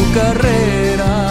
carrera.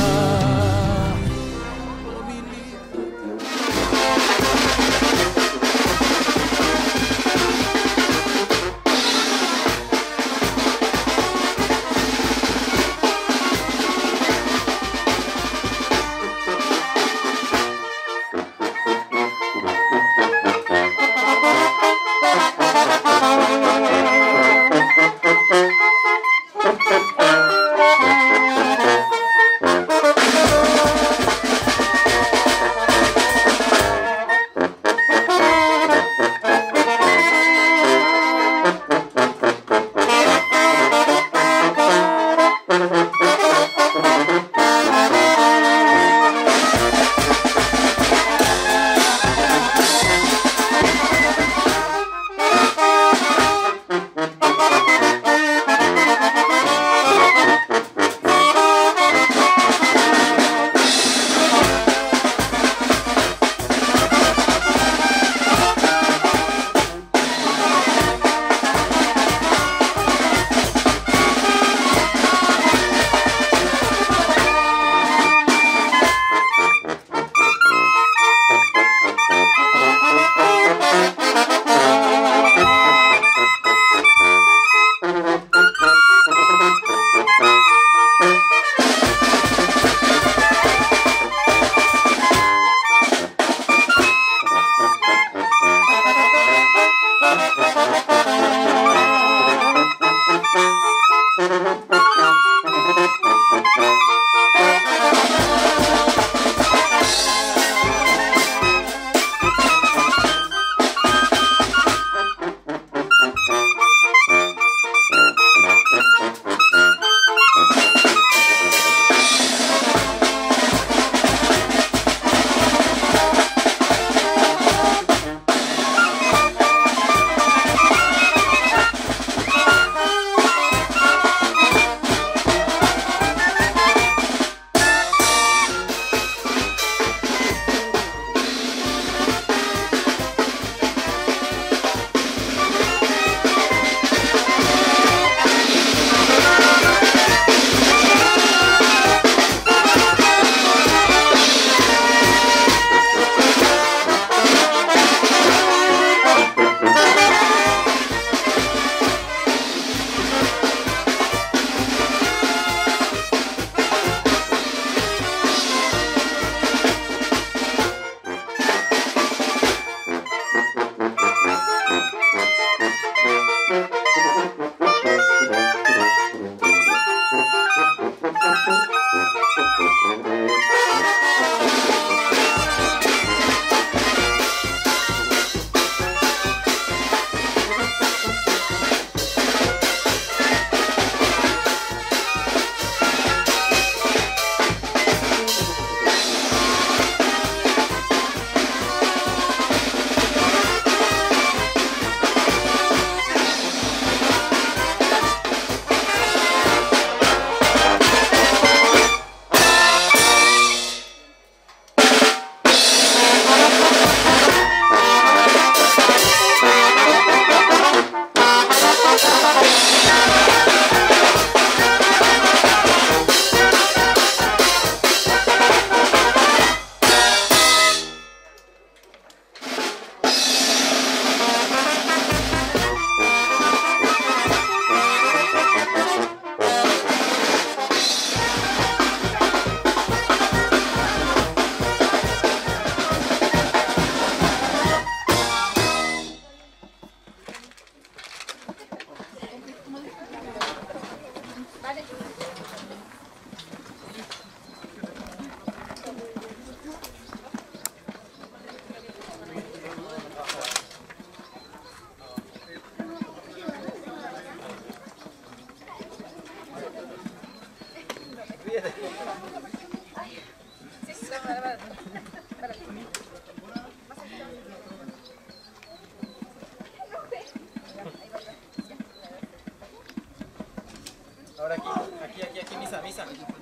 Ahora aquí, misa.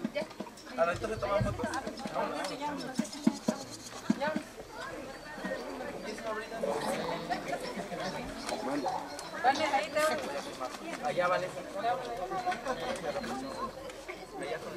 Ahora entonces tomamos fotos. Allá vale.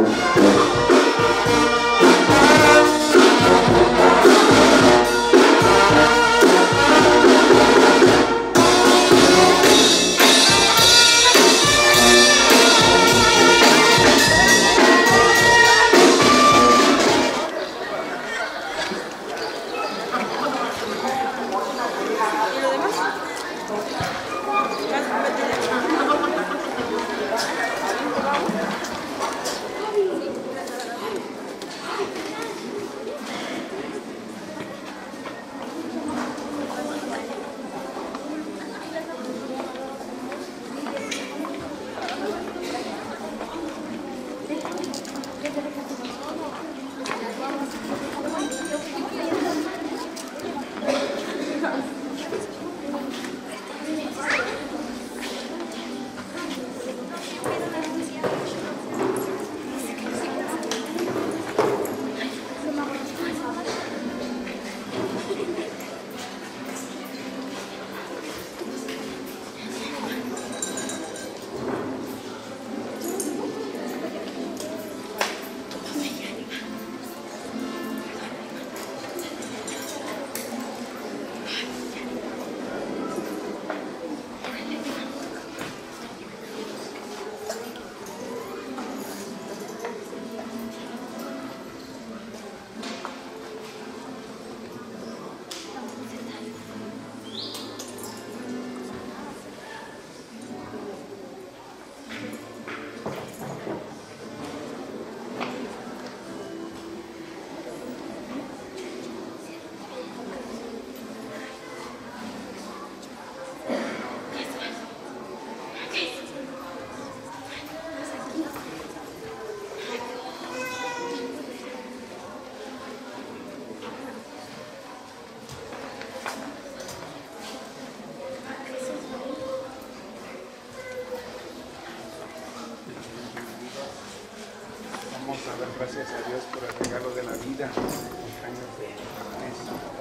Gracias a Dios por el regalo de la vida, años de Inés.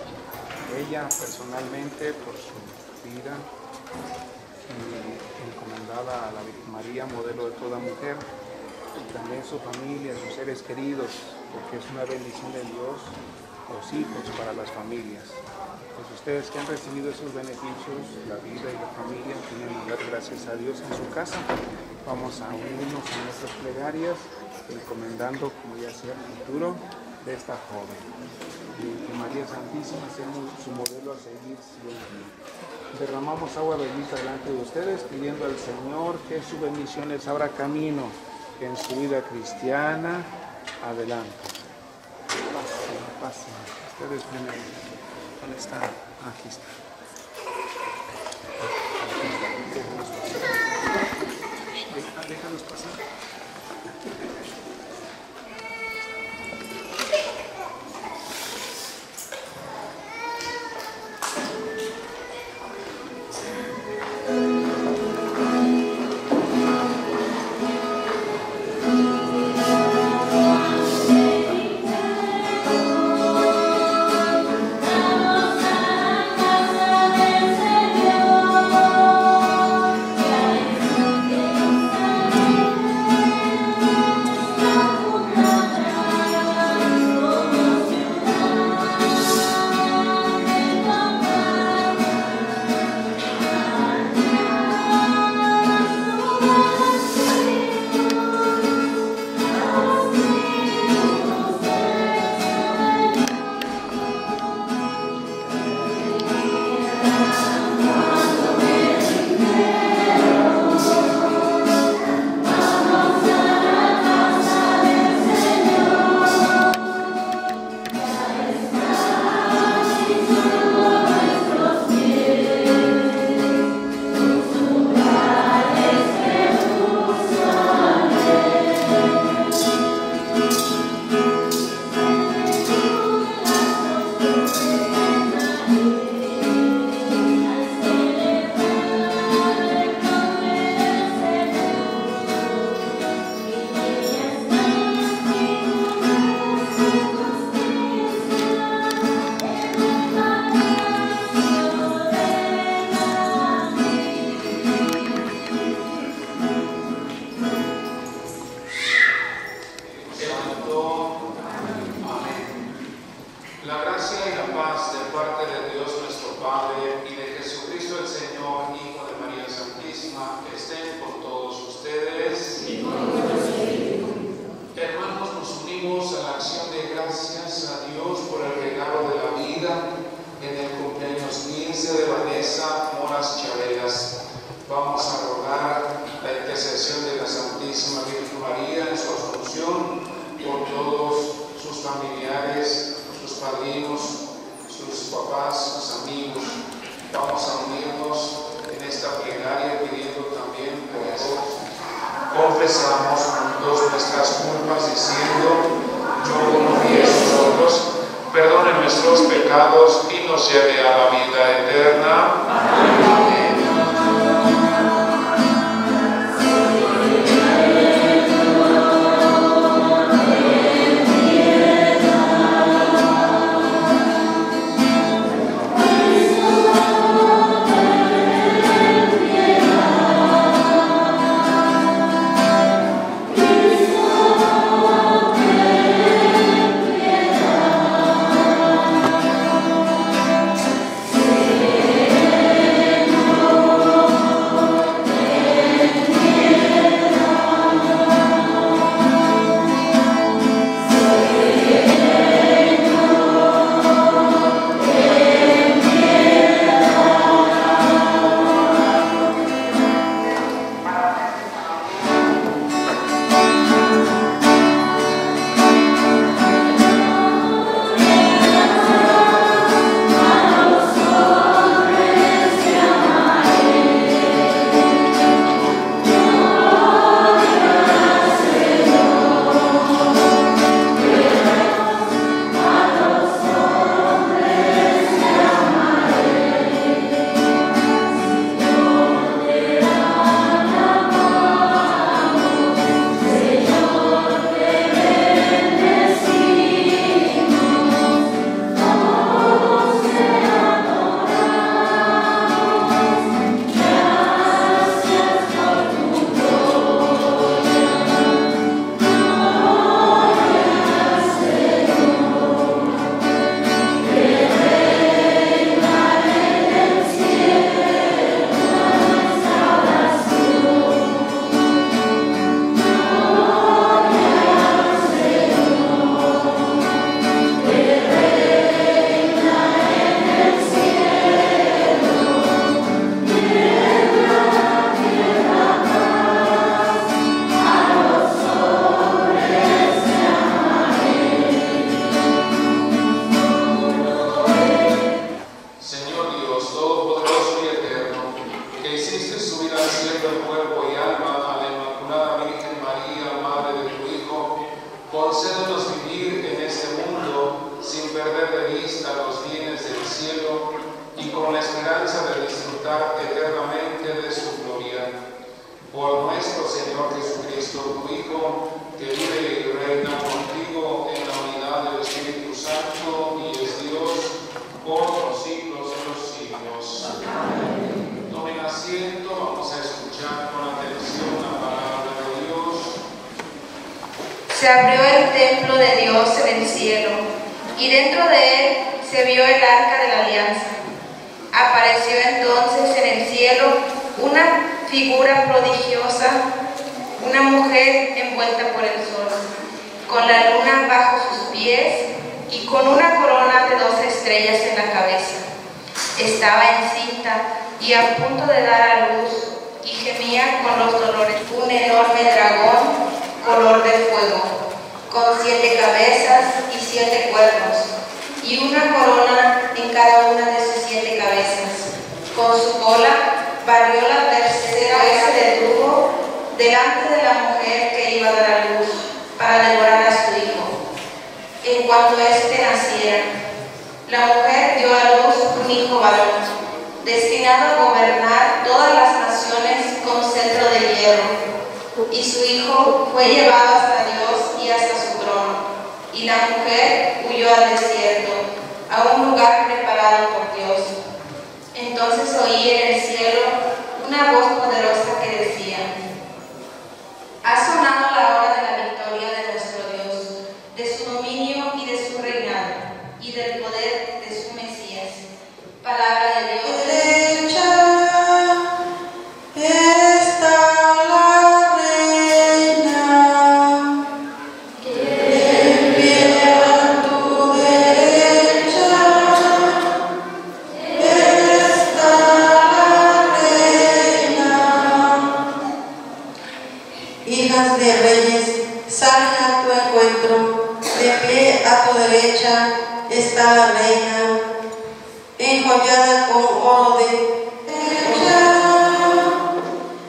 Ella personalmente por su vida encomendada a la Virgen María, modelo de toda mujer, y también su familia, sus seres queridos, porque es una bendición de Dios, los hijos para las familias. Pues ustedes que han recibido esos beneficios, la vida y la familia, tienen que dar gracias a Dios en su casa. Vamos a unirnos en nuestras plegarias, encomendando, como ya sea el futuro de esta joven. Y que María Santísima sea su modelo a seguir siempre. Derramamos agua bendita delante de ustedes, pidiendo al Señor que su bendición les abra camino en su vida cristiana. Adelante. Pasen, pasen. Ustedes primero. ¿Dónde está? Aquí está. Déjalos pasar. parte de Dios nuestro Padre y de Jesucristo el Señor, Hijo de María Santísima, que estén con todos ustedes. Hermanos, nos unimos a la acción de gracias a Dios por el regalo de la vida en el cumpleaños 15 de Vanessa Moras Chaveras. Vamos a rogar la intercesión de la Santísima Virgen María en su asunción por todos sus familiares, sus padrinos, sus papás, sus amigos. Vamos a unirnos en esta plegaria pidiendo también por todos. Confesamos juntos nuestras culpas diciendo: yo confieso nosotros, perdone nuestros pecados y nos lleve a la vida eterna. Amén. Se abrió el templo de Dios en el cielo, y dentro de él se vio el arca de la alianza. Apareció entonces en el cielo una figura prodigiosa, una mujer envuelta por el sol, con la luna bajo sus pies y con una corona de 12 estrellas en la cabeza. Estaba encinta y a punto de dar a luz, y gemía con los dolores. Un enorme dragón color de fuego, con 7 cabezas y 7 cuernos, y una corona en cada una de sus 7 cabezas. Con su cola barrió la tercera vez se detuvo delante de la mujer que iba a dar a luz para devorar a su hijo. En cuanto éste naciera, la mujer dio a luz un hijo varón, destinado a gobernar todas las naciones con cetro de hierro. Y su hijo fue llevado hasta Dios y hasta su trono, y la mujer huyó al desierto, a un lugar preparado por Dios. Entonces oí en el cielo una voz poderosa que decía: ha sonado la hora de la victoria de nuestro Dios, de su dominio y de su reinado, y del poder de su Mesías. encuentro. De pie a tu derecha está la reina, enjollada con oro de ella.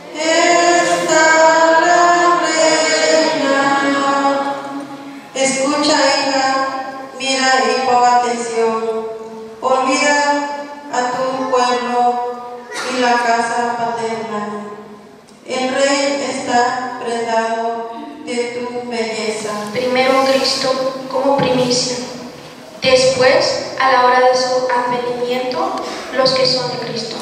Está la reina. Escucha, hija, mira y pon atención. Olvida a tu pueblo y la casa paterna. El rey está prendado de tu belleza. Primero Cristo como primicia, después, a la hora de su advenimiento, los que son de Cristo.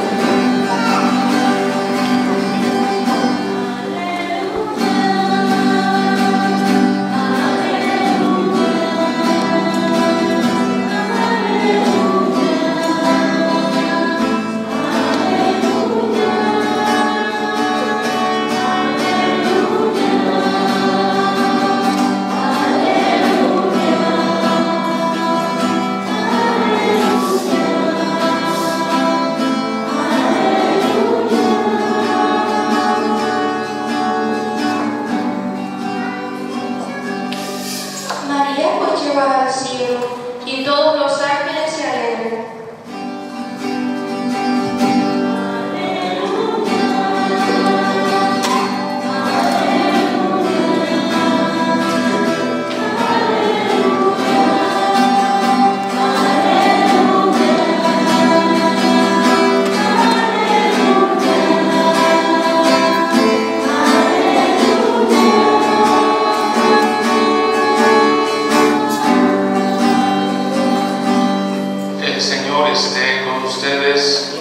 Al cielo, y todos los ángeles se alegran. Esté con ustedes.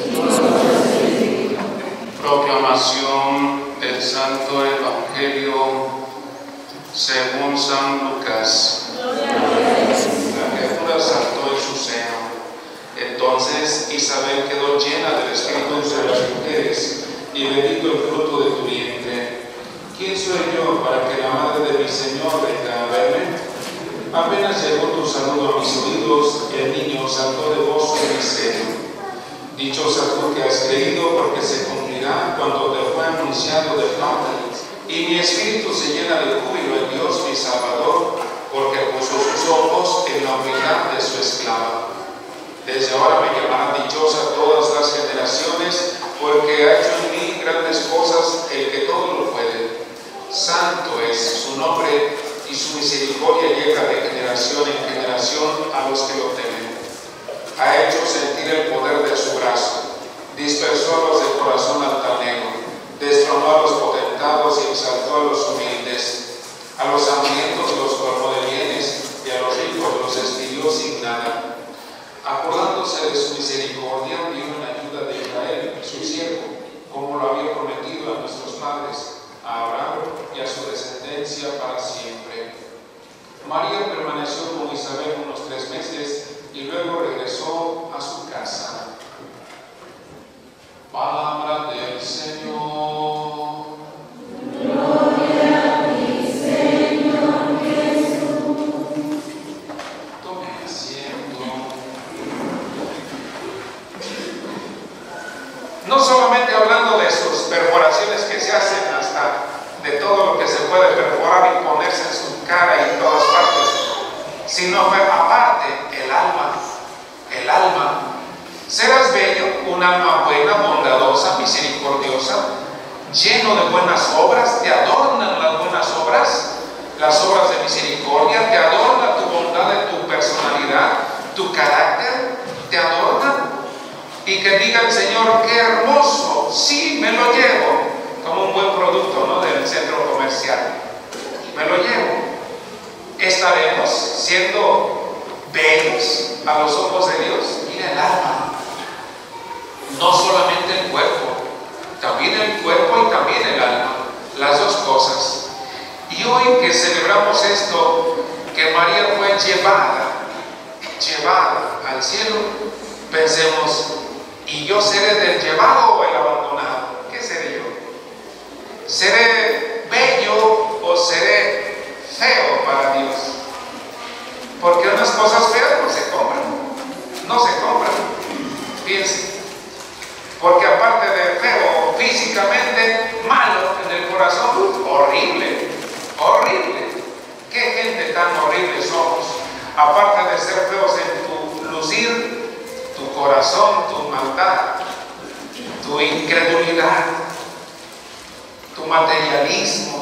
Proclamación del Santo Evangelio según San Lucas. La criatura saltó en su seno. Entonces Isabel quedó llena del Espíritu entre las mujeres, y bendito el fruto de tu vientre. ¿Quién soy yo para que la madre de mi Señor venga a verme? Apenas llegó tu saludo a mis oídos, el niño saltó de gozo en mi seno. Dichosa tú que has creído, porque se cumplirá cuando te fue anunciado de parte. Y mi espíritu se llena de júbilo en Dios mi Salvador, porque puso sus ojos en la humildad de su esclava. Desde ahora me llamarán dichosa todas las generaciones, porque ha hecho en mí grandes cosas el que todo lo puede. Santo es su nombre, y su misericordia llega de generación en generación a los que lo temen. Ha hecho sentir el poder de su brazo, dispersó a los de corazón altanero, destronó a los potentados y exaltó a los humildes. A los hambrientos los colmó de bienes, y a los ricos los despidió sin nada. Acordándose de su misericordia, vino en ayuda de Israel, su siervo, como lo había prometido a nuestros padres, a Abraham y a su descendencia para siempre. María permaneció con Isabel unos 3 meses y luego regresó a su casa. Palabra del Señor. Gloria a ti, Señor Jesús. Tome asiento. No solamente hablando de sus perforaciones que se hacen, hasta de todo lo que se puede perforar y ponerse en su cara y en todas partes, sino aparte el alma. El alma. Serás bello, un alma buena, bondadosa, misericordiosa, lleno de buenas obras. Te adornan las buenas obras, las obras de misericordia, te adorna tu bondad de tu personalidad, tu carácter, te adornan. Y que diga el Señor, qué hermoso, sí, me lo llevo, como un buen producto, ¿no?, del centro comercial. Me lo llevo. Estaremos siendo bellos a los ojos de Dios. Mira el alma, no solamente el cuerpo, también el cuerpo y también el alma, las dos cosas. Y hoy que celebramos esto, que María fue llevada al cielo, pensemos, ¿y yo seré del llevado o el abandonado? ¿Qué seré yo? ¿Seré bello o seré feo para Dios? Porque unas cosas feas no se compran. Piensen. Porque aparte de feo físicamente, malo en el corazón, horrible. ¿Qué tan horribles somos, aparte de ser feos en tu lucir, tu corazón, tu maldad, tu incredulidad, tu materialismo,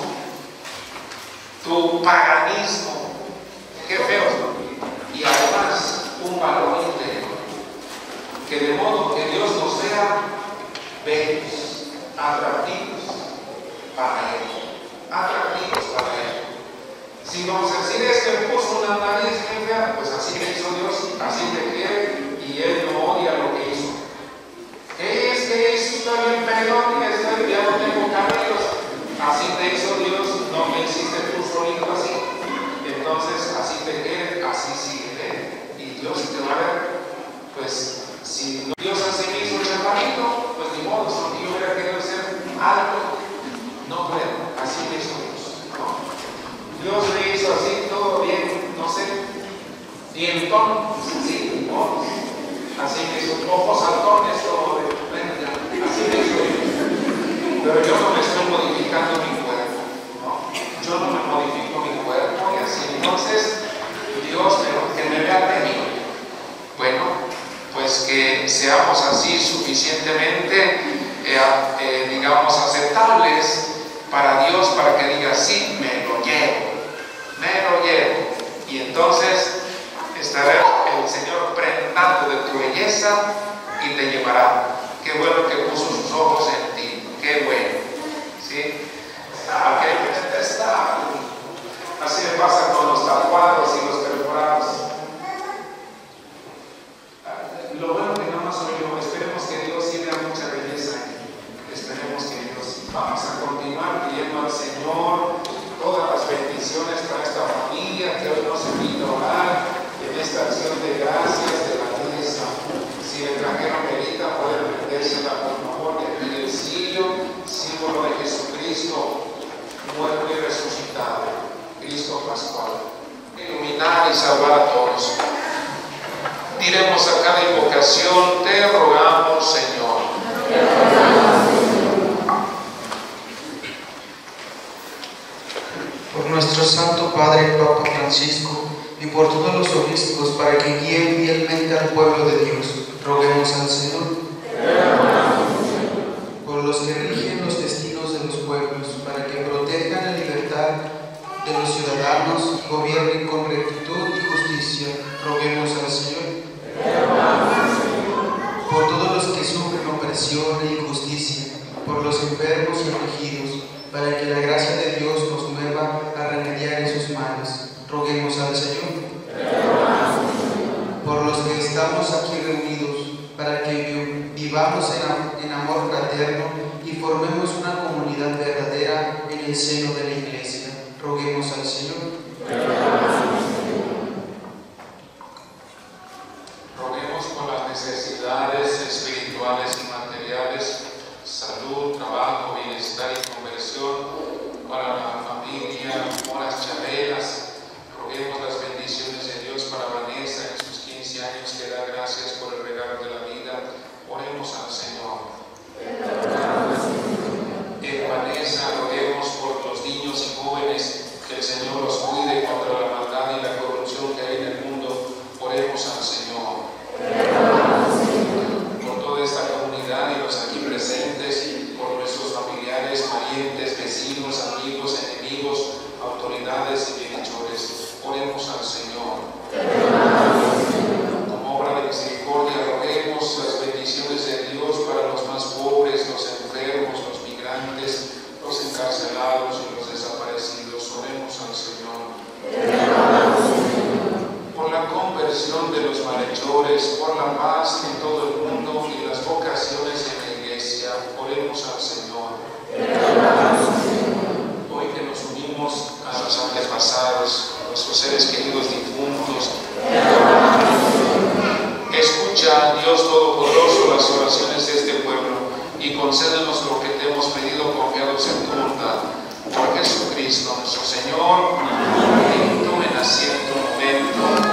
tu paganismo, qué feos, ¿no? Y además un valor interior, que de modo que Dios nos vea bellos, atractivos para Él, atractivos para Él. Si vamos a decir, es que me puso una nariz muy fea, pues así me hizo Dios, así te quiere, y Él no odia lo que hizo. Es que estoy bien pelón y ya no tengo cabellos. Así te hizo Dios, no me hiciste tú solito así. Entonces, así te quiere, así sigue. Y Dios te va a ver. Pues, si Dios así me hizo chaparrito, pues ni modo, si yo hubiera querido ser alto, no puedo. Así me hizo Dios. ¿No? Dios me hizo así, todo bien, no sé, dientón, sí, ¿no? Así me hizo, ojos saltones, todo de frente, así me hizo Dios. Pero yo no me estoy modificando mi cuerpo, ¿no? Yo no me modifico mi cuerpo y así. Entonces, Dios, pero que me vea tenido. Bueno, pues que seamos así suficientemente, digamos, aceptables para Dios, para que diga, sí, me lo llevo. Y entonces estará el Señor prendando de tu belleza y te llevará. Qué bueno que puso sus ojos en ti, qué bueno, ¿sí? Porque hay que detestar. Así me pasa con los tatuados y los perforados. Lo bueno que nada más soy yo. Esperemos que Dios sí vea mucha belleza. Esperemos que Dios. Vamos a continuar pidiendo al Señor todas las bendiciones para esta familia que hoy nos invita a orar en esta acción de gracias de la mesa. Si le trajeron velita, pueden prendérsela por favor, de aquí del cirio, símbolo de Jesucristo, muerto y resucitado, Cristo Pascual. Iluminar y salvar a todos. Diremos a cada invocación, te rogamos, Señor. Por nuestro Santo Padre, Papa Francisco, y por todos los obispos, para que guíen fielmente al pueblo de Dios, roguemos al Señor. Por los que rigen los destinos de los pueblos, para que protejan la libertad de los ciudadanos y gobiernen con rectitud y justicia, roguemos al Señor. Por todos los que sufren opresión e injusticia, por los enfermos y afligidos, para que la gracia de Dios nos mueva a remediar esos males, roguemos al Señor. Por los que estamos aquí reunidos, para que vivamos en amor fraterno y formemos una comunidad verdadera en el seno de la Iglesia, roguemos al Señor. Roguemos por las necesidades espirituales y materiales, salud, trabajo, bienestar y conversión para la familia, por las chabelas. Roguemos las bendiciones de Dios para Vanessa en sus 15 años, que da gracias por el regalo de la vida. Oremos al Señor. En Vanessa, roguemos por los niños y jóvenes, que el Señor los cuide contra la maldad y la corrupción que hay en el mundo. Oremos al Señor. Por toda esta comunidad y los aquí presentes, por nuestros familiares, parientes, vecinos, amigos, enemigos, autoridades y bienhechores. Oremos al Señor. Como obra de misericordia, roguemos las bendiciones de Dios para los más pobres, los enfermos, los migrantes, los encarcelados y los desaparecidos. Oremos al Señor. Por la conversión de los malhechores, por la paz en todo el mundo y las vocaciones en la Iglesia. Oremos al Señor. Hoy que nos unimos a los antepasados, a nuestros seres queridos difuntos, escucha, Dios Todopoderoso, las oraciones de este pueblo y concédenos lo que te hemos pedido confiados en tu bondad. Por Jesucristo nuestro Señor, amén. Tomen asiento un momento.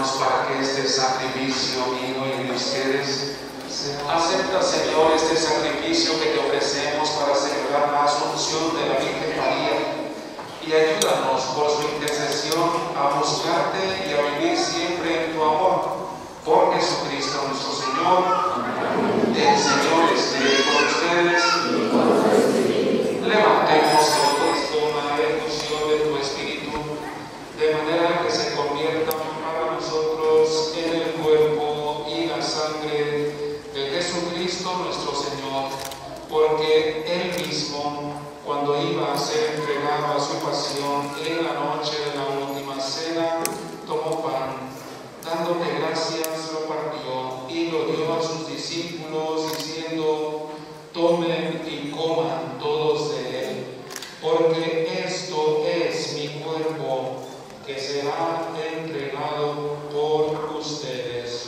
ayúdanos para que este sacrificio mío y de ustedes acepta, Señor, este sacrificio que te ofrecemos para celebrar la Asunción de la Virgen María, y ayúdanos por su intercesión a buscarte y a vivir siempre en tu amor. Por Jesucristo nuestro Señor. El Señor esté con ustedes. Levantemos todos con la efusión de tu Espíritu, de manera que se conviertan para nosotros en el cuerpo y la sangre de Jesucristo nuestro Señor, porque Él mismo, cuando iba a ser entregado a su pasión en la noche de la última cena, tomó pan, dándote gracias, lo partió y lo dio a sus discípulos, diciendo: tomen y coman todos de él, porque esto es mi cuerpo, que será entregado por ustedes.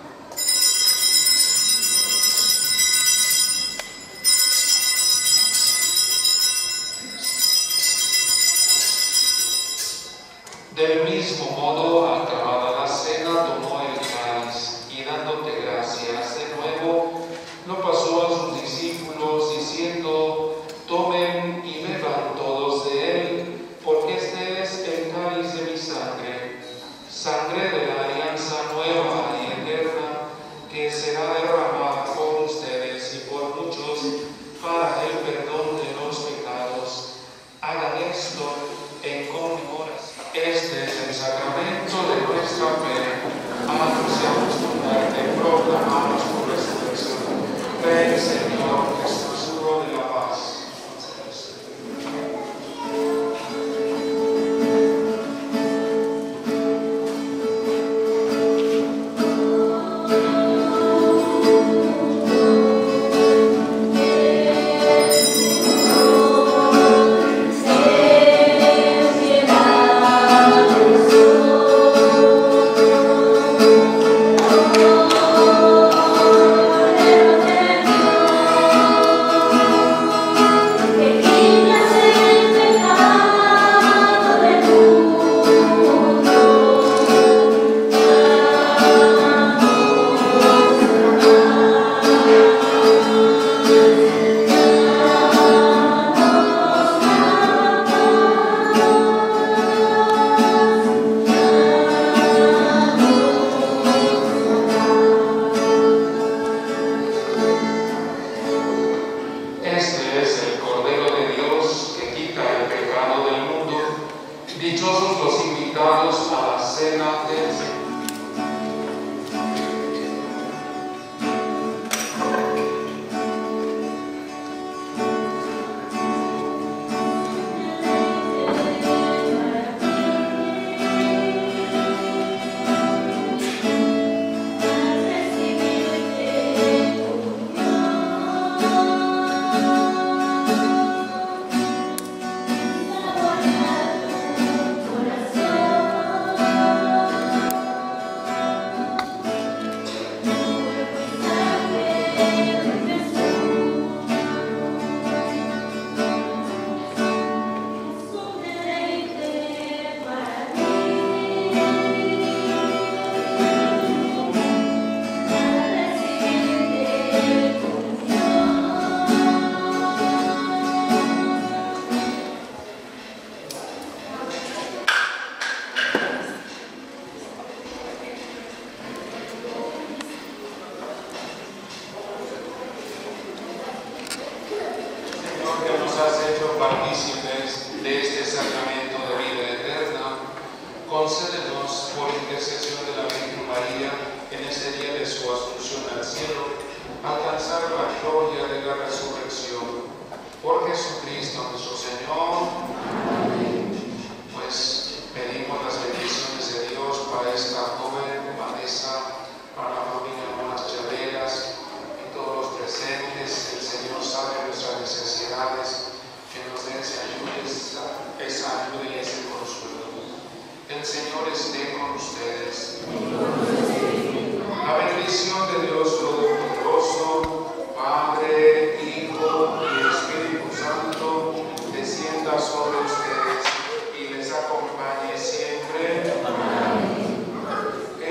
Del mismo modo, acabada la cena, tomó el cáliz y dándote gracias de nuevo, lo pasó a sus discípulos, diciendo: tomen y beban todos de él, porque este es el cáliz de mi sangre, sangre de la alianza nueva y eterna, que será derramada por ustedes y por muchos para el perdón de los pecados. Hagan esto en conmemoración. Este es el sacramento de nuestra fe. Anunciamos tu muerte, proclamamos tu resurrección. Ven, Señor Jesús, de la paz. Partícipes de este sacramento de vida eterna, concédenos por intercesión de la Virgen María en este día de su asunción al cielo, alcanzar la gloria de la resurrección. Por Jesucristo nuestro Señor. Amén. Pues pedimos las bendiciones de Dios para esta joven Vanessa, para la familia Monas Chaveras y todos los presentes. El Señor sabe nuestras necesidades, que nos dé esa ayuda y ese consuelo. El Señor esté con ustedes. La bendición de Dios Todopoderoso, Padre, Hijo y Espíritu Santo, descienda sobre ustedes y les acompañe siempre. Amén.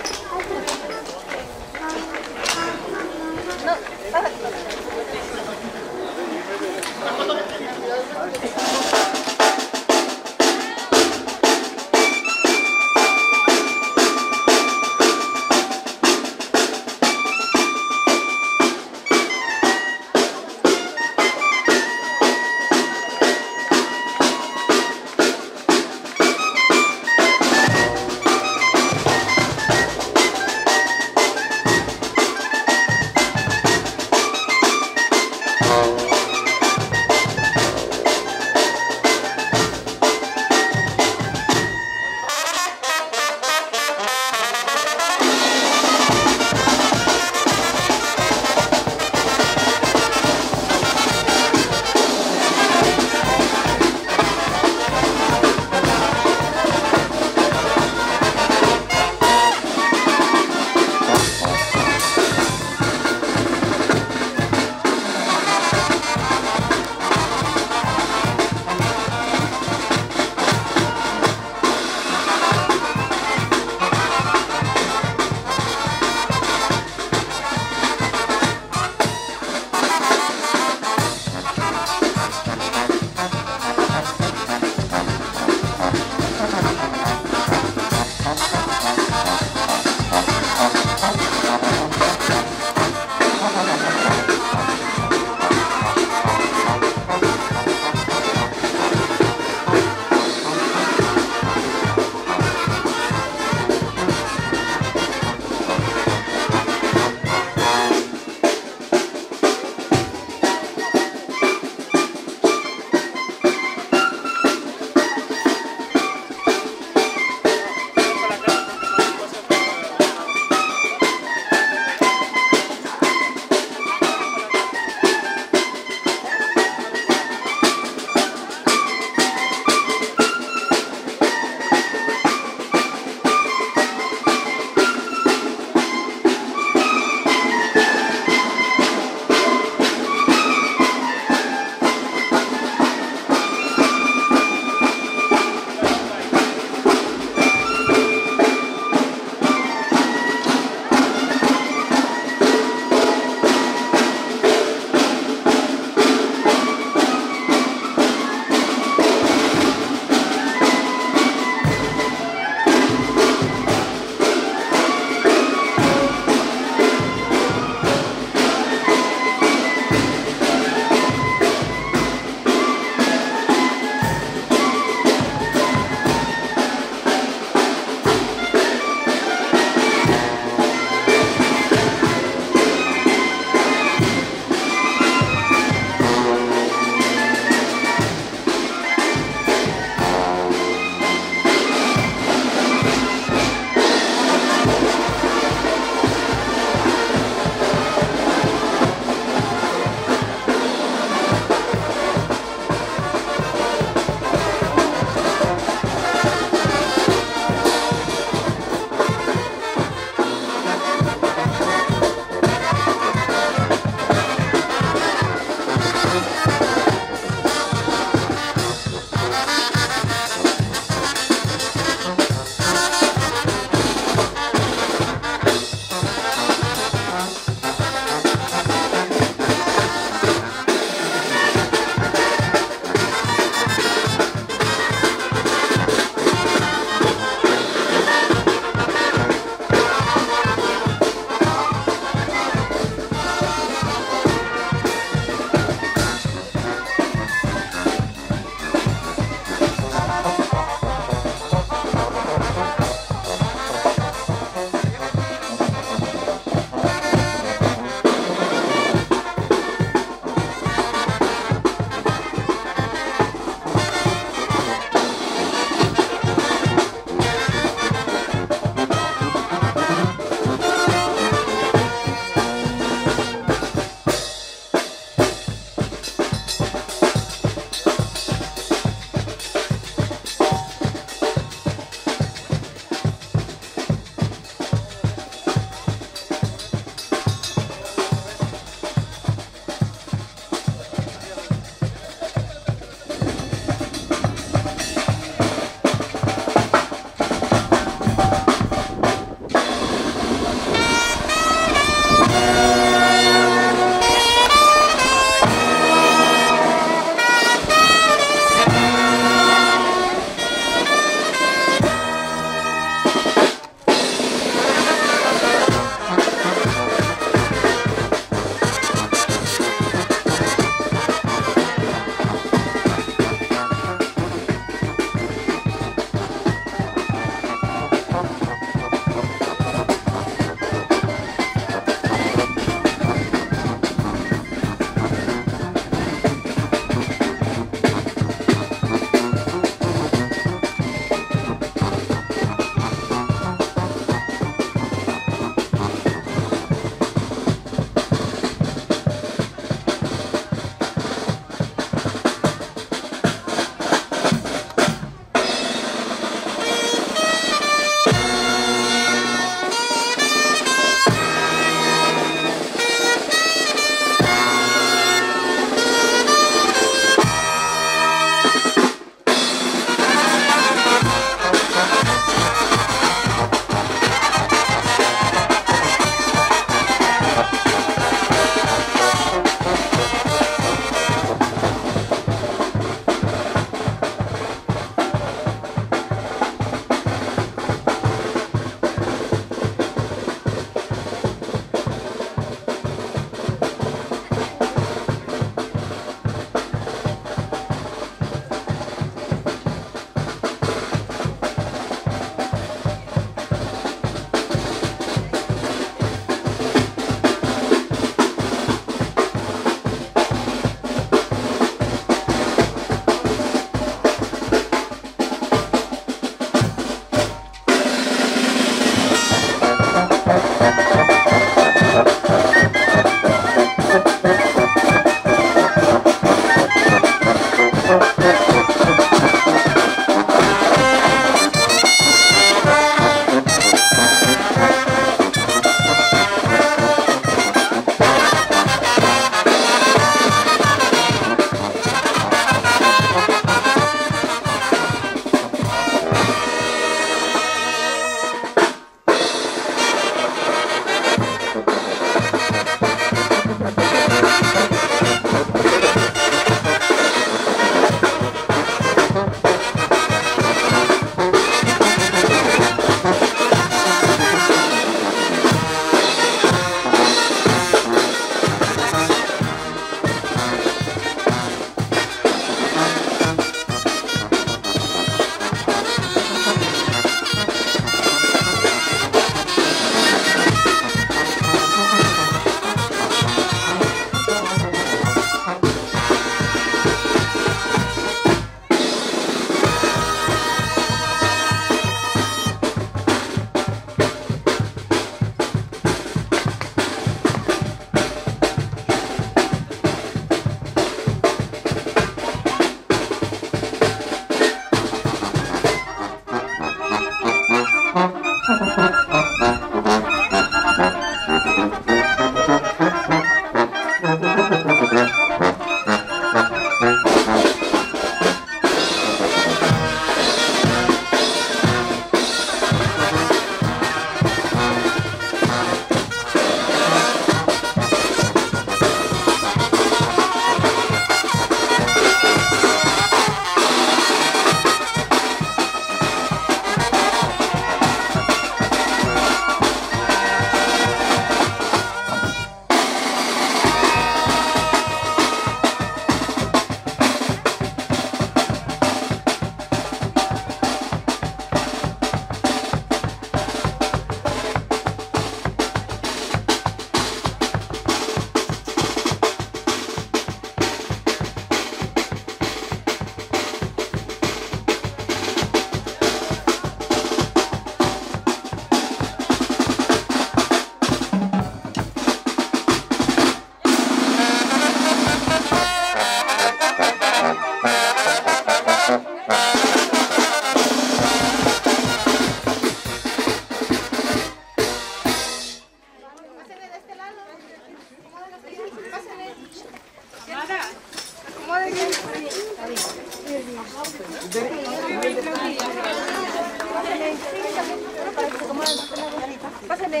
para que se acomoden Pásale.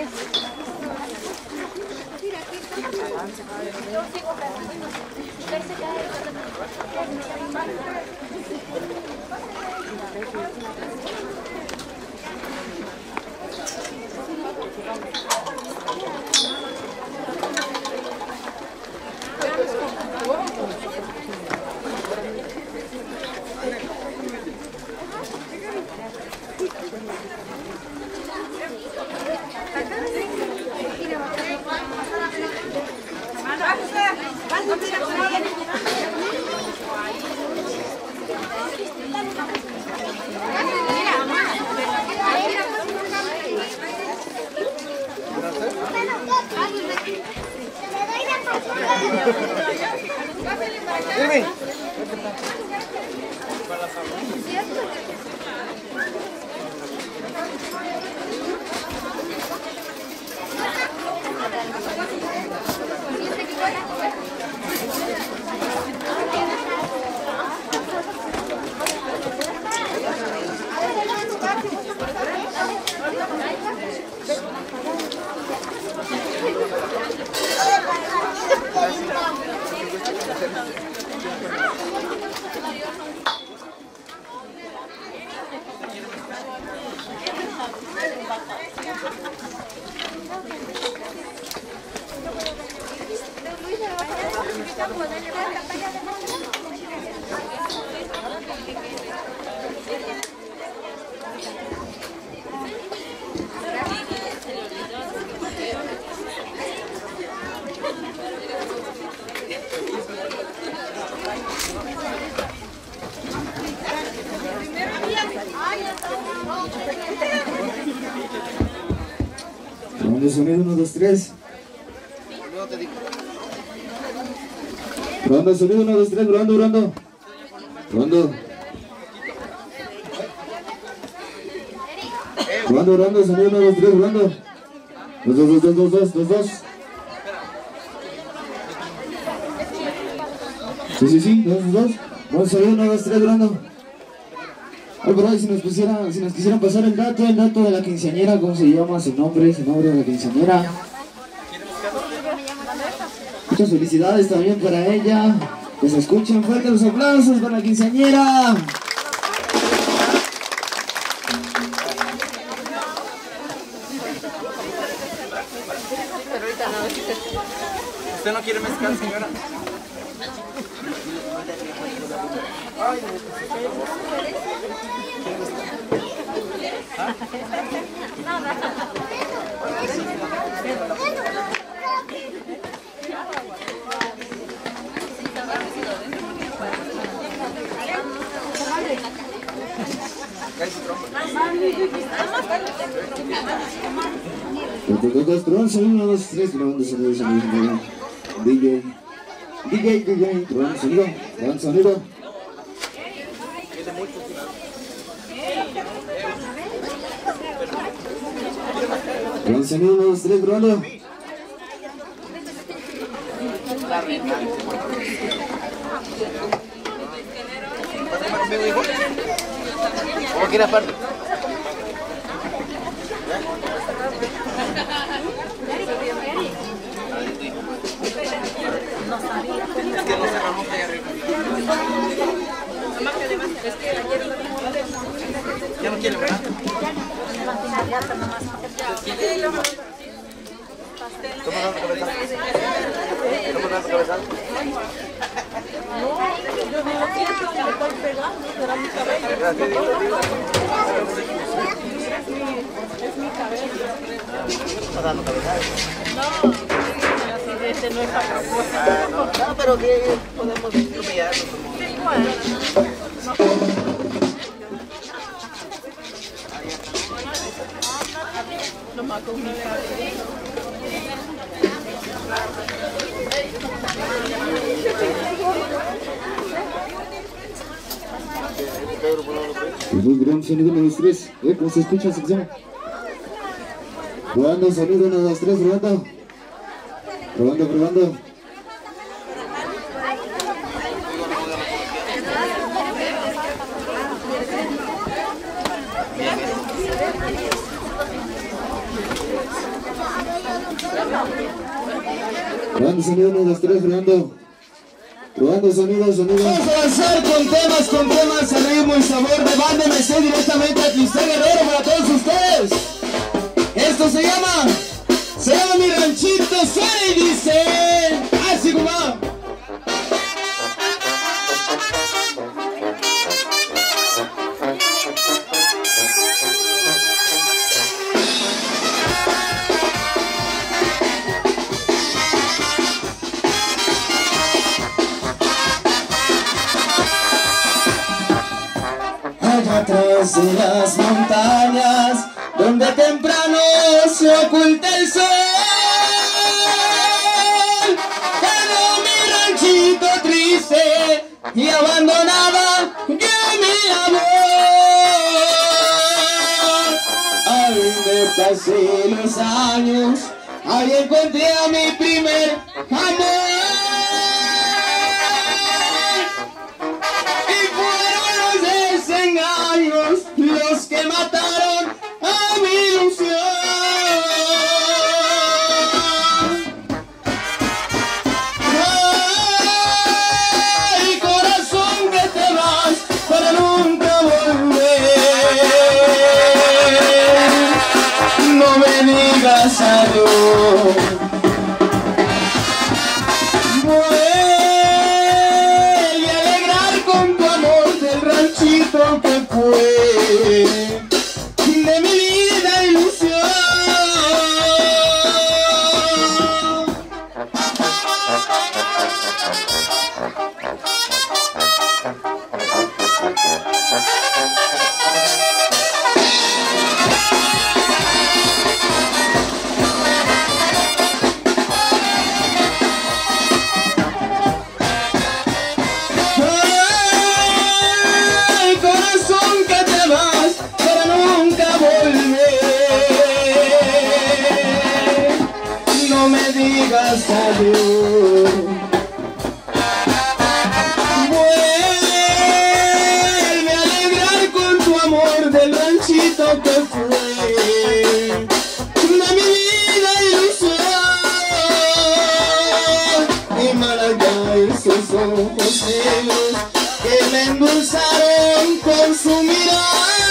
Probando sonido 1, 2, 3. Probando sonido 1, 2, 3. Probando. Probando, sonido 1, 2, 3. Probando. 2. Sí. 2. Probando sonido 1, 2, 3. Probando. Ay, por ahí, si nos quisieran pasar el dato de la quinceañera, ¿cómo se llama? Su nombre de la quinceañera. Muchas felicidades también para ella. Que se escuchen fuertes los aplausos para la quinceañera. ¿Usted no quiere mezcal, señora? Probando sonido 1, 2, 3. Probando sonido. DJ, probando sonido. Probando sonido 1, 2, 3, probando. ¿Cómo quiere aparte? Es que no se remonta ahí arriba. Ya no quiere, ¿verdad? ¿Cómo dando cabezal? ¿Cómo dando cabezal? Yo digo que me estoy pegando, será mi cabello. Es mi cabello. ¿Estás dando cabezal? No, este no es para no, pero que podemos humillarnos como... Igual. Lo mato una vez. Gran sonido 1, 2, 3. ¿Cómo se escucha sección? Probando sonido 1, 2, 3. Probando. Probando sonido, 1, 2, 3, probando. Probando sonido. Vamos a avanzar con temas a ritmo y sabor de banda MC directamente a Cristian Guerrero para todos ustedes. Esto se llama Mi Ranchito Suena y dice así como va. Allá atrás de las montañas, donde temprano se oculta el sol, quedó mi ranchito triste y abandonada de mi amor. Ahí me pasé los años, ahí encontré a mi primer amor. Los que mataron a mi ilusión. Ay, corazón, que te vas para nunca volver. No me digas adiós. Vuelve a alegrar con tu amor del ranchito que fue de mi vida ilusión. Ay, corazón, que te vas para nunca volver. No me digas adiós. Vuelve a alegrar con tu amor del ranchito que fue de mi vida ilusión. Y Malaya, esos ojos negros que me endulzaron con su mirar.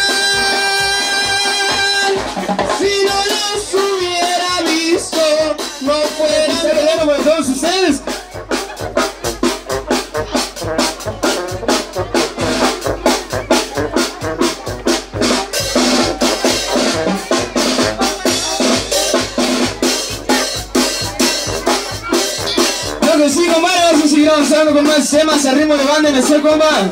Si no los hubiera visto, no fuera verdadero para todos ustedes. Creo que sí, compadre, vamos a seguir avanzando con más temas a ritmo de banda MC, compa.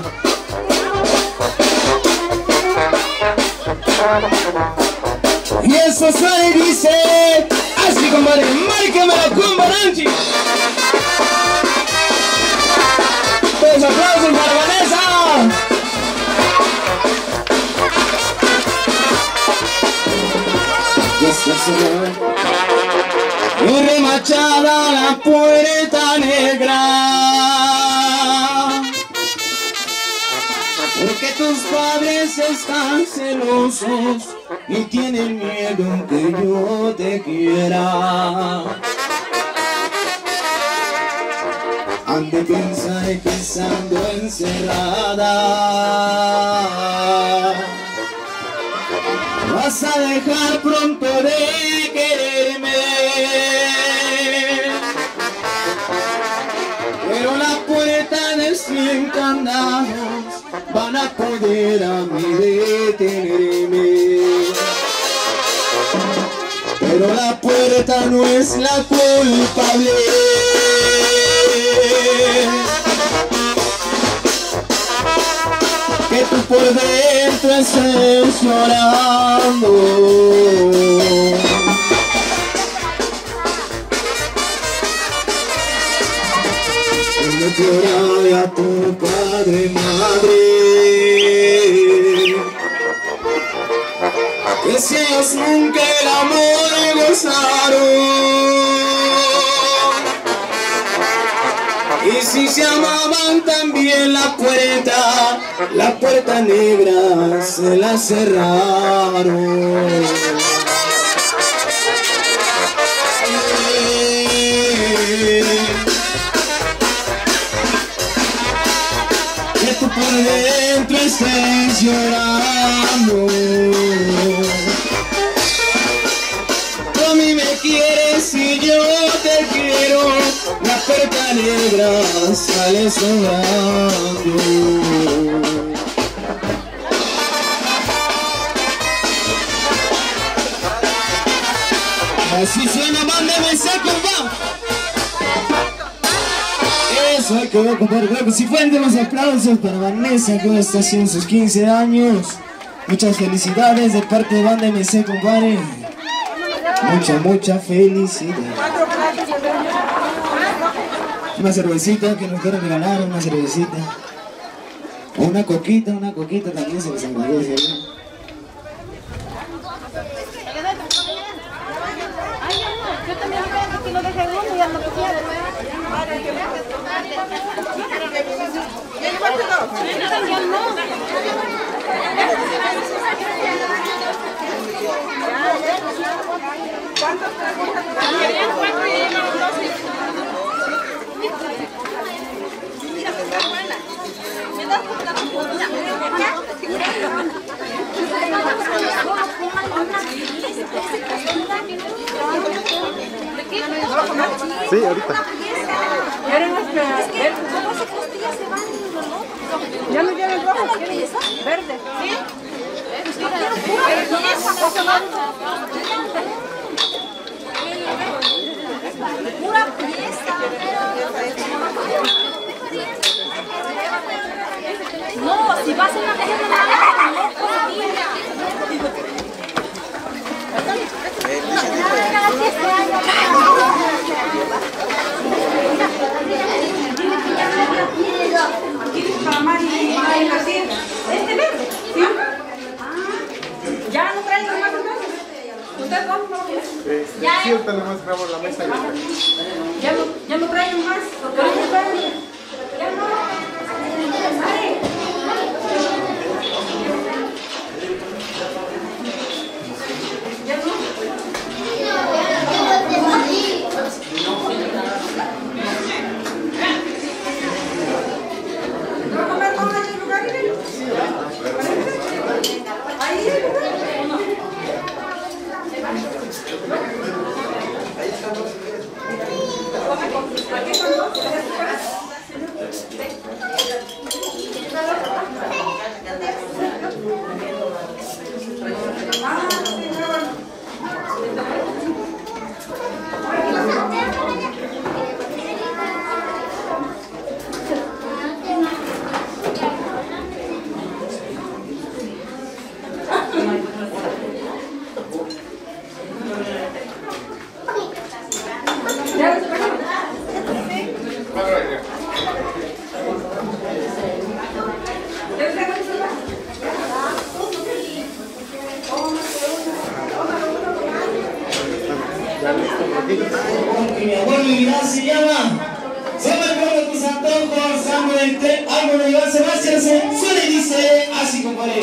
Y eso suena y dice así, compadre, márqueme la cumba, Nanchi. Todos aplausos para Vanessa. Y remachada la puerta negra, porque tus padres están celosos y tienen miedo que yo te quiera. Han de pensar que estando encerrada vas a dejar pronto de quererme. Pero la puerta de 100 candados van a poder a mí detenerme. Pero la puerta no es la culpable. Que tú por dentro estés llorando. Cuando llora a tu padre, madre, que si ellos nunca el amor gozaron, y si se amaban también la puerta negra se la cerraron. llorando. Tú a mí me quieres y yo te quiero, la perca negra sale sobrando. Así suena Banda MC, compa. Eso hay que ver, compadre. Creo que si fueron los aplausos para Vanessa, que hoy está haciendo sus 15 años. Muchas felicidades de parte de Banda MC, compadre. Mucha felicidad. Una cervecita que nos quieren regalar, una cervecita. O una coquita también se les agradece. Yo también vengo aquí, lo dejé uno y ya no quiero. Sí, ahorita. Ya no quieren rojo, quieren verde. Pura pieza. No, si vas a una Ya no traen más entonces. ¿Usted cómo? Sí, ahorita nomás grabo la mesa y Ya no traen más. Ya no. Mi abuelo Miguel se llama. Se me acuerdo tus antojos, algo de Iván Sebastián suena y dice así, compadre.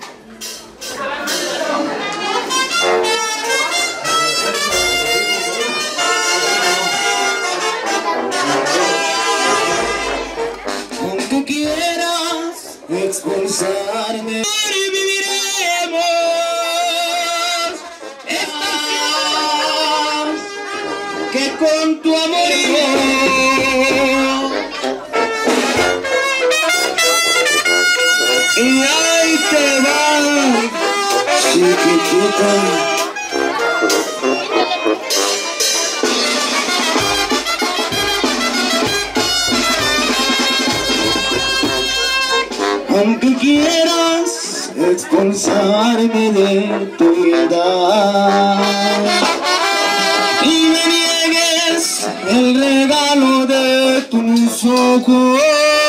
Aunque quieras expulsarme, viviremos esta paz que con tu amor y ahí te va, chiquitita. Aunque quieras expulsarme de tu vida y me niegues el regalo de tus ojos,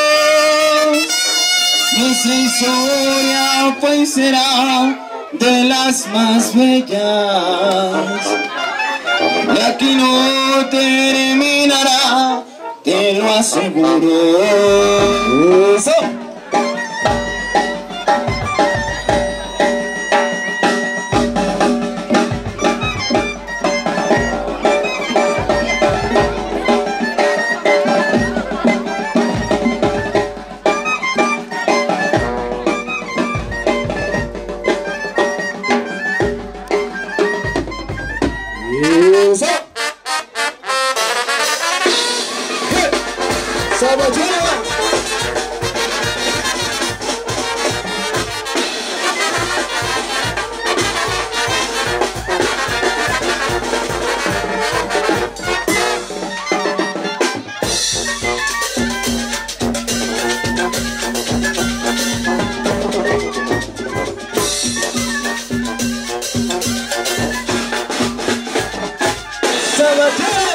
nuestra historia fue y será de las más bellas, y aquí no terminará, te lo aseguro. ¡Eso!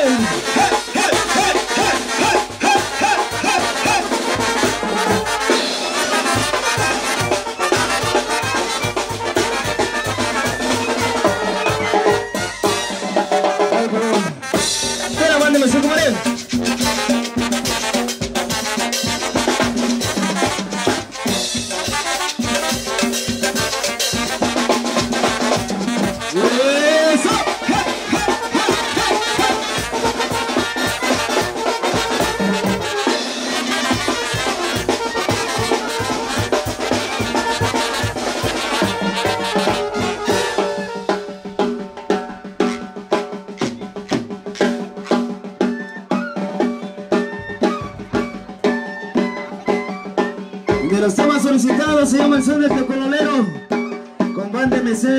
De los temas solicitados se llama El Son del Tecololero con Banda MC.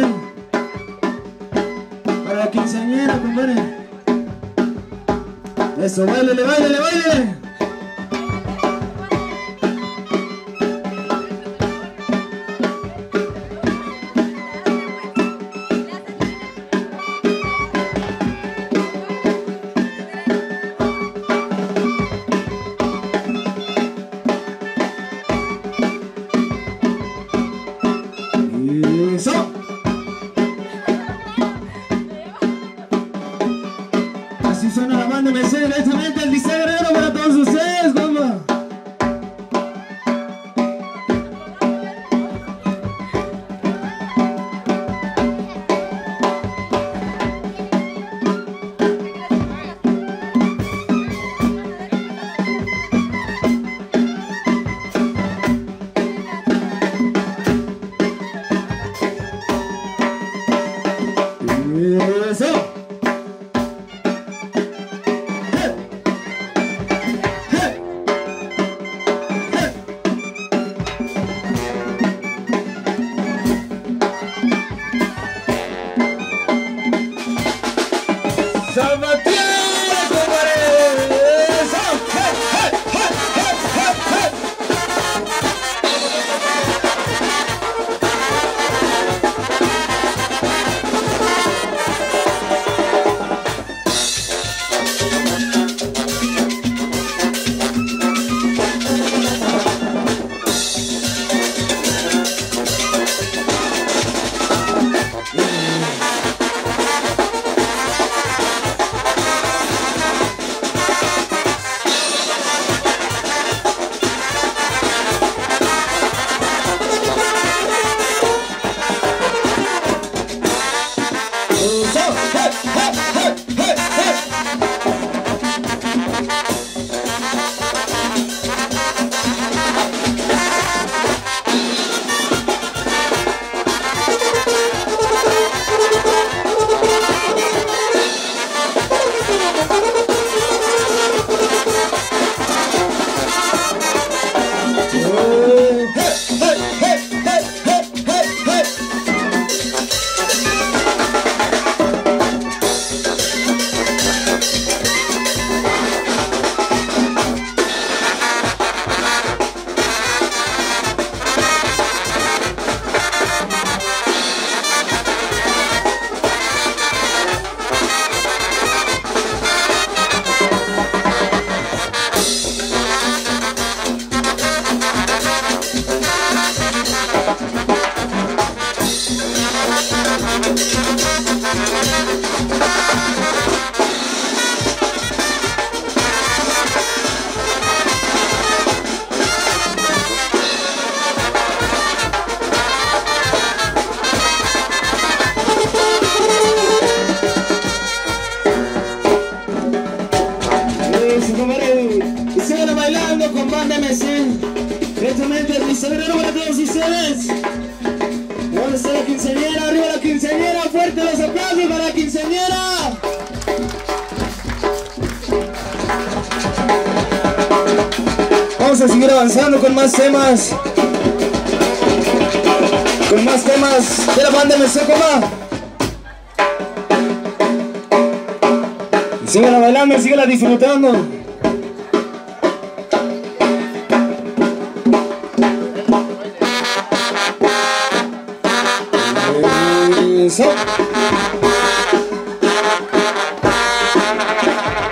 Para la quinceañera, compadre. Eso, báilele, báilele, báilele. Eso. Así suena la Banda MC directamente el Liceo Guerrero para todos ustedes, compa. Eso. Y sigan bailando con Banda MC. Directamente el Liceo Guerrero para todos ustedes. ¿Dónde está la quinceañera? Arriba la quinceañera. Fuerte los aplausos para la quinceañera. Vamos a seguir avanzando con más temas. Con más temas de la Banda MC, coma. Síganla bailando, síganla disfrutando. Eso.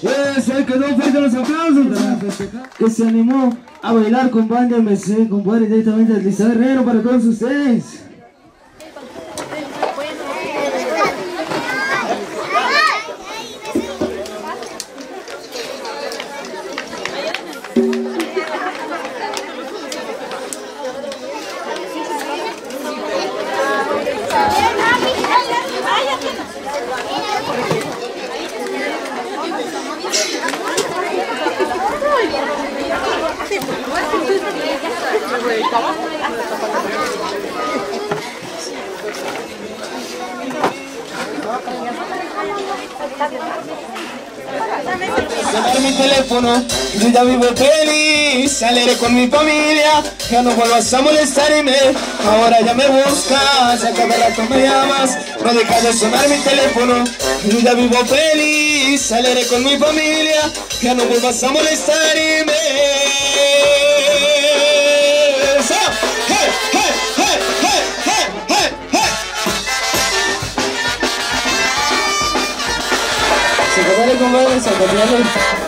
Eso, ahí quedó fuerte los aplausos para festejar. Que se animó a bailar con Banda MC, compadre, directamente de Lisa Guerrero para todos ustedes. Sonar mi teléfono, yo ya vivo feliz, alegre con mi familia, ya no vuelvas a molestarme, ahora ya me buscas, a cada rato me llamas, no dejas de sonar mi teléfono, yo ya vivo feliz, alegre con mi familia, ya no vuelvas a molestarme. Dale, compadre, zapateale.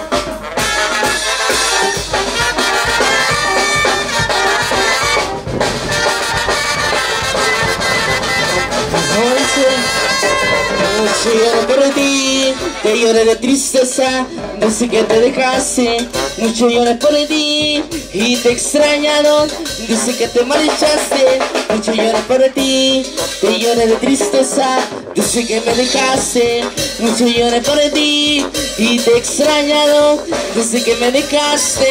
Noche lloro por ti, te lloré de tristeza, desde que te dejaste. Mucho lloré por ti y te he extrañado desde que te marchaste. Mucho lloré por ti, te lloré de tristeza, desde que me dejaste. Mucho lloré por ti y te he extrañado desde que me dejaste.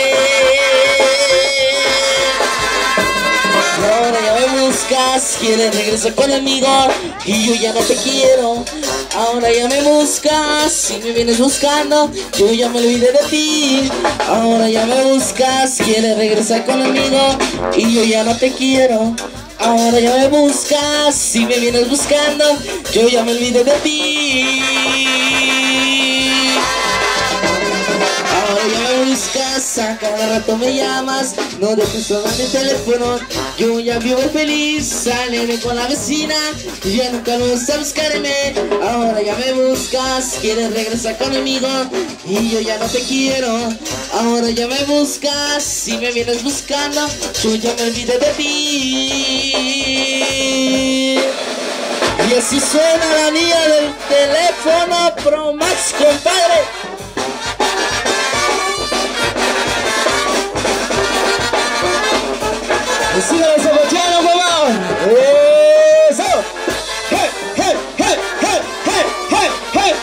Ahora ya me buscas, quieres regresar conmigo y yo ya no te quiero. Ahora ya me buscas, si me vienes buscando, yo ya me olvidé de ti. Ahora ya me buscas, quieres regresar conmigo y yo ya no te quiero. Ahora ya me buscas, si me vienes buscando, yo ya me olvidé de ti. Ahora ya me buscas, a cada rato me llamas, no dejes sonar mi teléfono, yo ya vivo feliz, alegre con la vecina, ya nunca me vas a buscarme. Ahora ya me buscas, quieres regresar conmigo y yo ya no te quiero. Ahora ya me buscas, si me vienes buscando, yo ya me olvidé de ti. Y así suena la niña del teléfono Pro Max, compadre. ¡Síganse zapateando, por favor! ¡Eso! ¡Hey, hey, hey, hey, hey, hey, hey!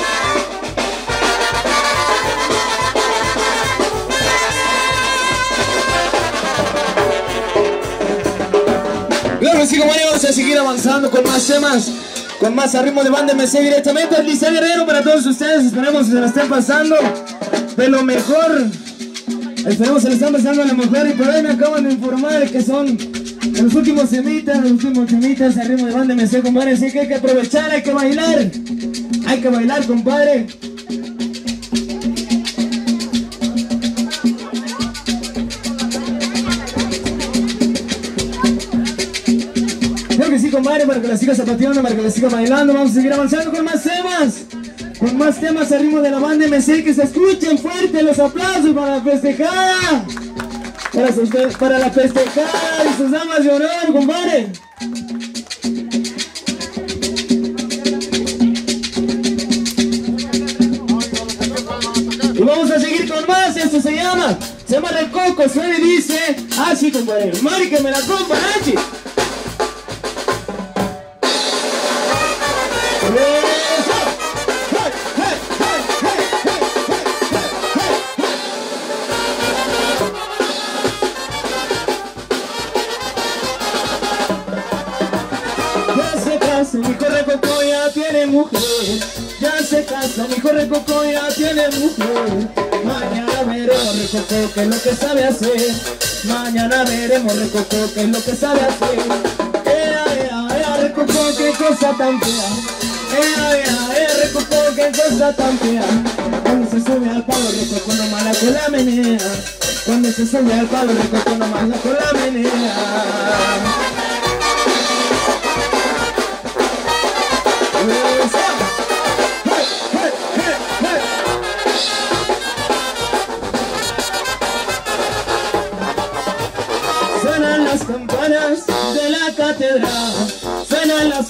Claro que sí, compañeros, vamos a seguir avanzando con más temas, con más ritmo de Banda MC directamente a Lisa Guerrero para todos ustedes. Esperemos que se la estén pasando de lo mejor. Esperemos que se la estén pasando de lo mejor. Y por ahí me acaban de informar que son los últimos temitas al ritmo de Banda MC, compadre. Así que hay que aprovechar, hay que bailar. Hay que bailar, compadre. Creo que sí, compadre, para que la siga zapateando, para que la siga bailando. Vamos a seguir avanzando con más temas. Con más temas al ritmo de la Banda MC. Que se escuchen fuerte los aplausos para la festejada. Para la festejada y sus damas de honor, compadre. Y vamos a seguir con más. Esto se llama Recoco. Suena y dice así, compadre. Márqueme la compa, Nachi. Mi hijo Recoco ya tiene mujer, ya se casa, mi hijo Recoco ya tiene mujer. Mañana veremos Recoco qué es lo que sabe hacer. Mañana veremos Recoco qué es lo que sabe hacer. Recoco, qué cosa tan fea. Recoco, qué cosa tan fea. Cuando se sube al palo Recoco no mala con la menea. Cuando se sube al palo Recoco no mala con la menea.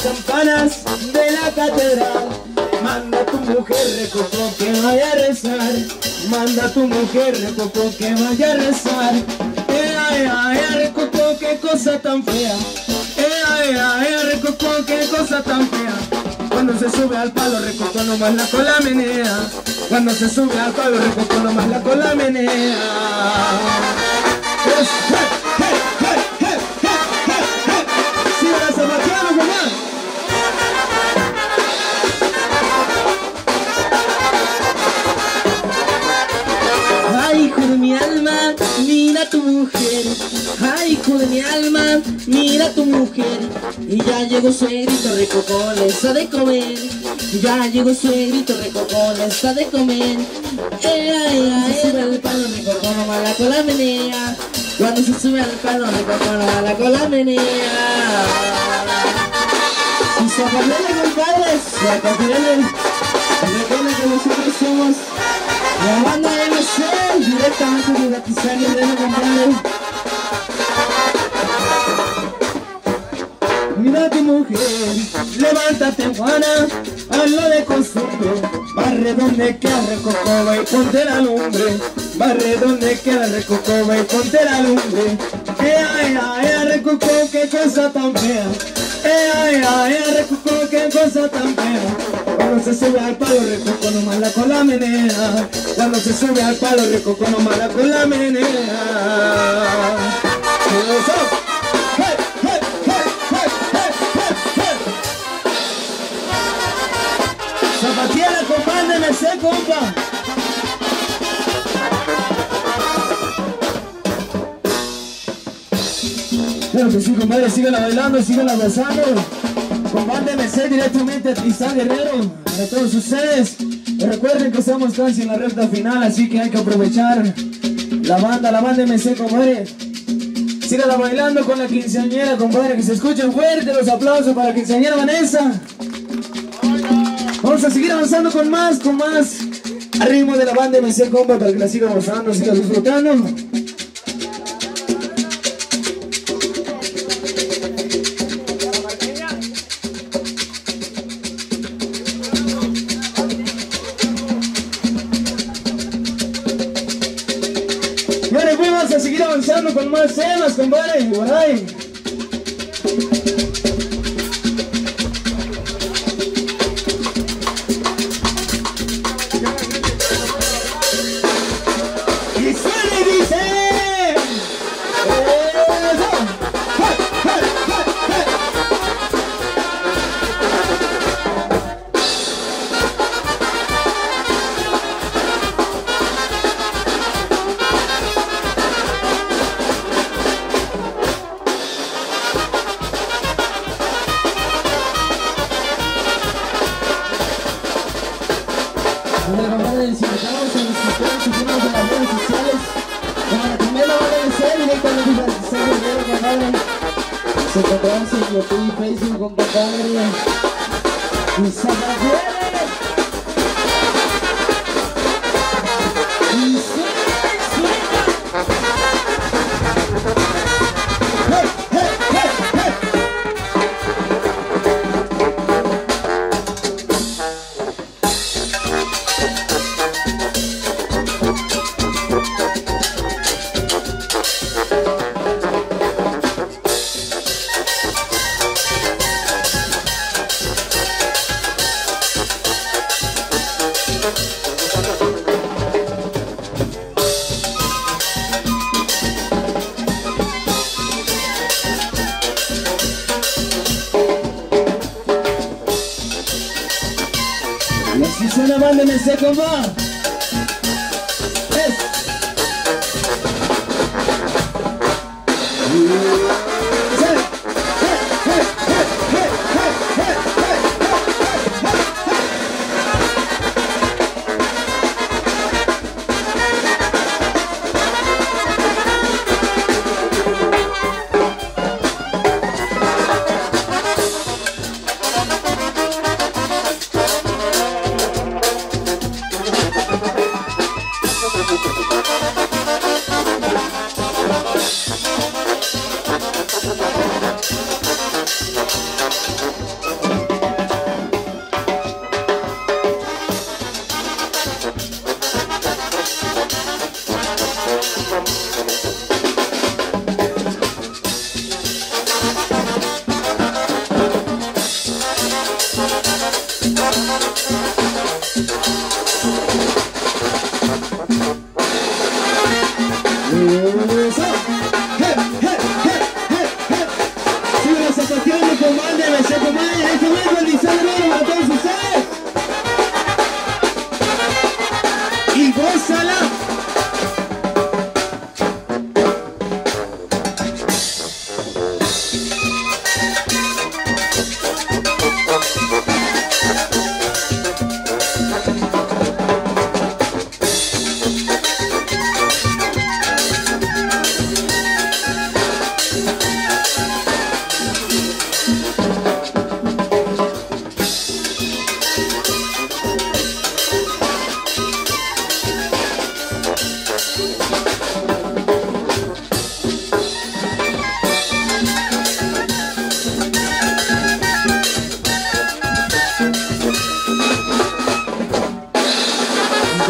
campanas de la catedral. Manda a tu mujer recoco que vaya a rezar. Manda a tu mujer recoco que vaya a rezar. Ay, ay, recoco, qué cosa tan fea. Ay, ay, recoco, qué cosa tan fea. Cuando se sube al palo recoco nomás la cola menea. Cuando se sube al palo recoco nomás la cola menea. ¡Sigue la zapatilla, mamá! Ay, hijo de mi alma, mira a tu mujer. Ay, hijo de mi alma, mira a tu mujer. Y ya llegó suegrito recoco, les ha de comer. Ya llegó suegrito recoco, les ha de comer. Ay, ay, sube al palo recoco, nomás la cola menea. Cuando se sube al palo recoco, nomás la cola menea. Y se apañale, compadres, se apañale. Recuerden que nosotros somos la banda MC, directamente desde Atizania de la compadre. Mira tu mujer, levántate Juana, hazlo de costumbre. Barre donde queda recocoba y ponte la lumbre. Barre donde queda recocoba y ponte la lumbre. Ay, ay, recoco, qué cosa tan fea. Ay, ay, recoco, qué cosa tan fea. Cuando se sube al palo recoco nomás la cola menea. Cuando se sube al palo recoco nomás la cola menea. Zapatiera, compadre, me sé, compa. Claro que sí, compadre, síganla bailando, síganla gozando. Compadre, me sé directamente a Tristán Guerrero, para todos ustedes. Y recuerden que estamos casi en la recta final, así que hay que aprovechar la banda MC, compadre. Síganla bailando con la quinceañera, compadre, que se escuchen fuerte los aplausos para la quinceañera Vanessa. Vamos a seguir avanzando con más al ritmo de la banda MC, compa, para que la sigan gozando, sigan disfrutando. Y ahora vamos a seguir avanzando con más temas, compadre, por ahí. Se encontrarán en YouTube y Facebook con compadre y Zapatiera. Y así suena banda MC, compa.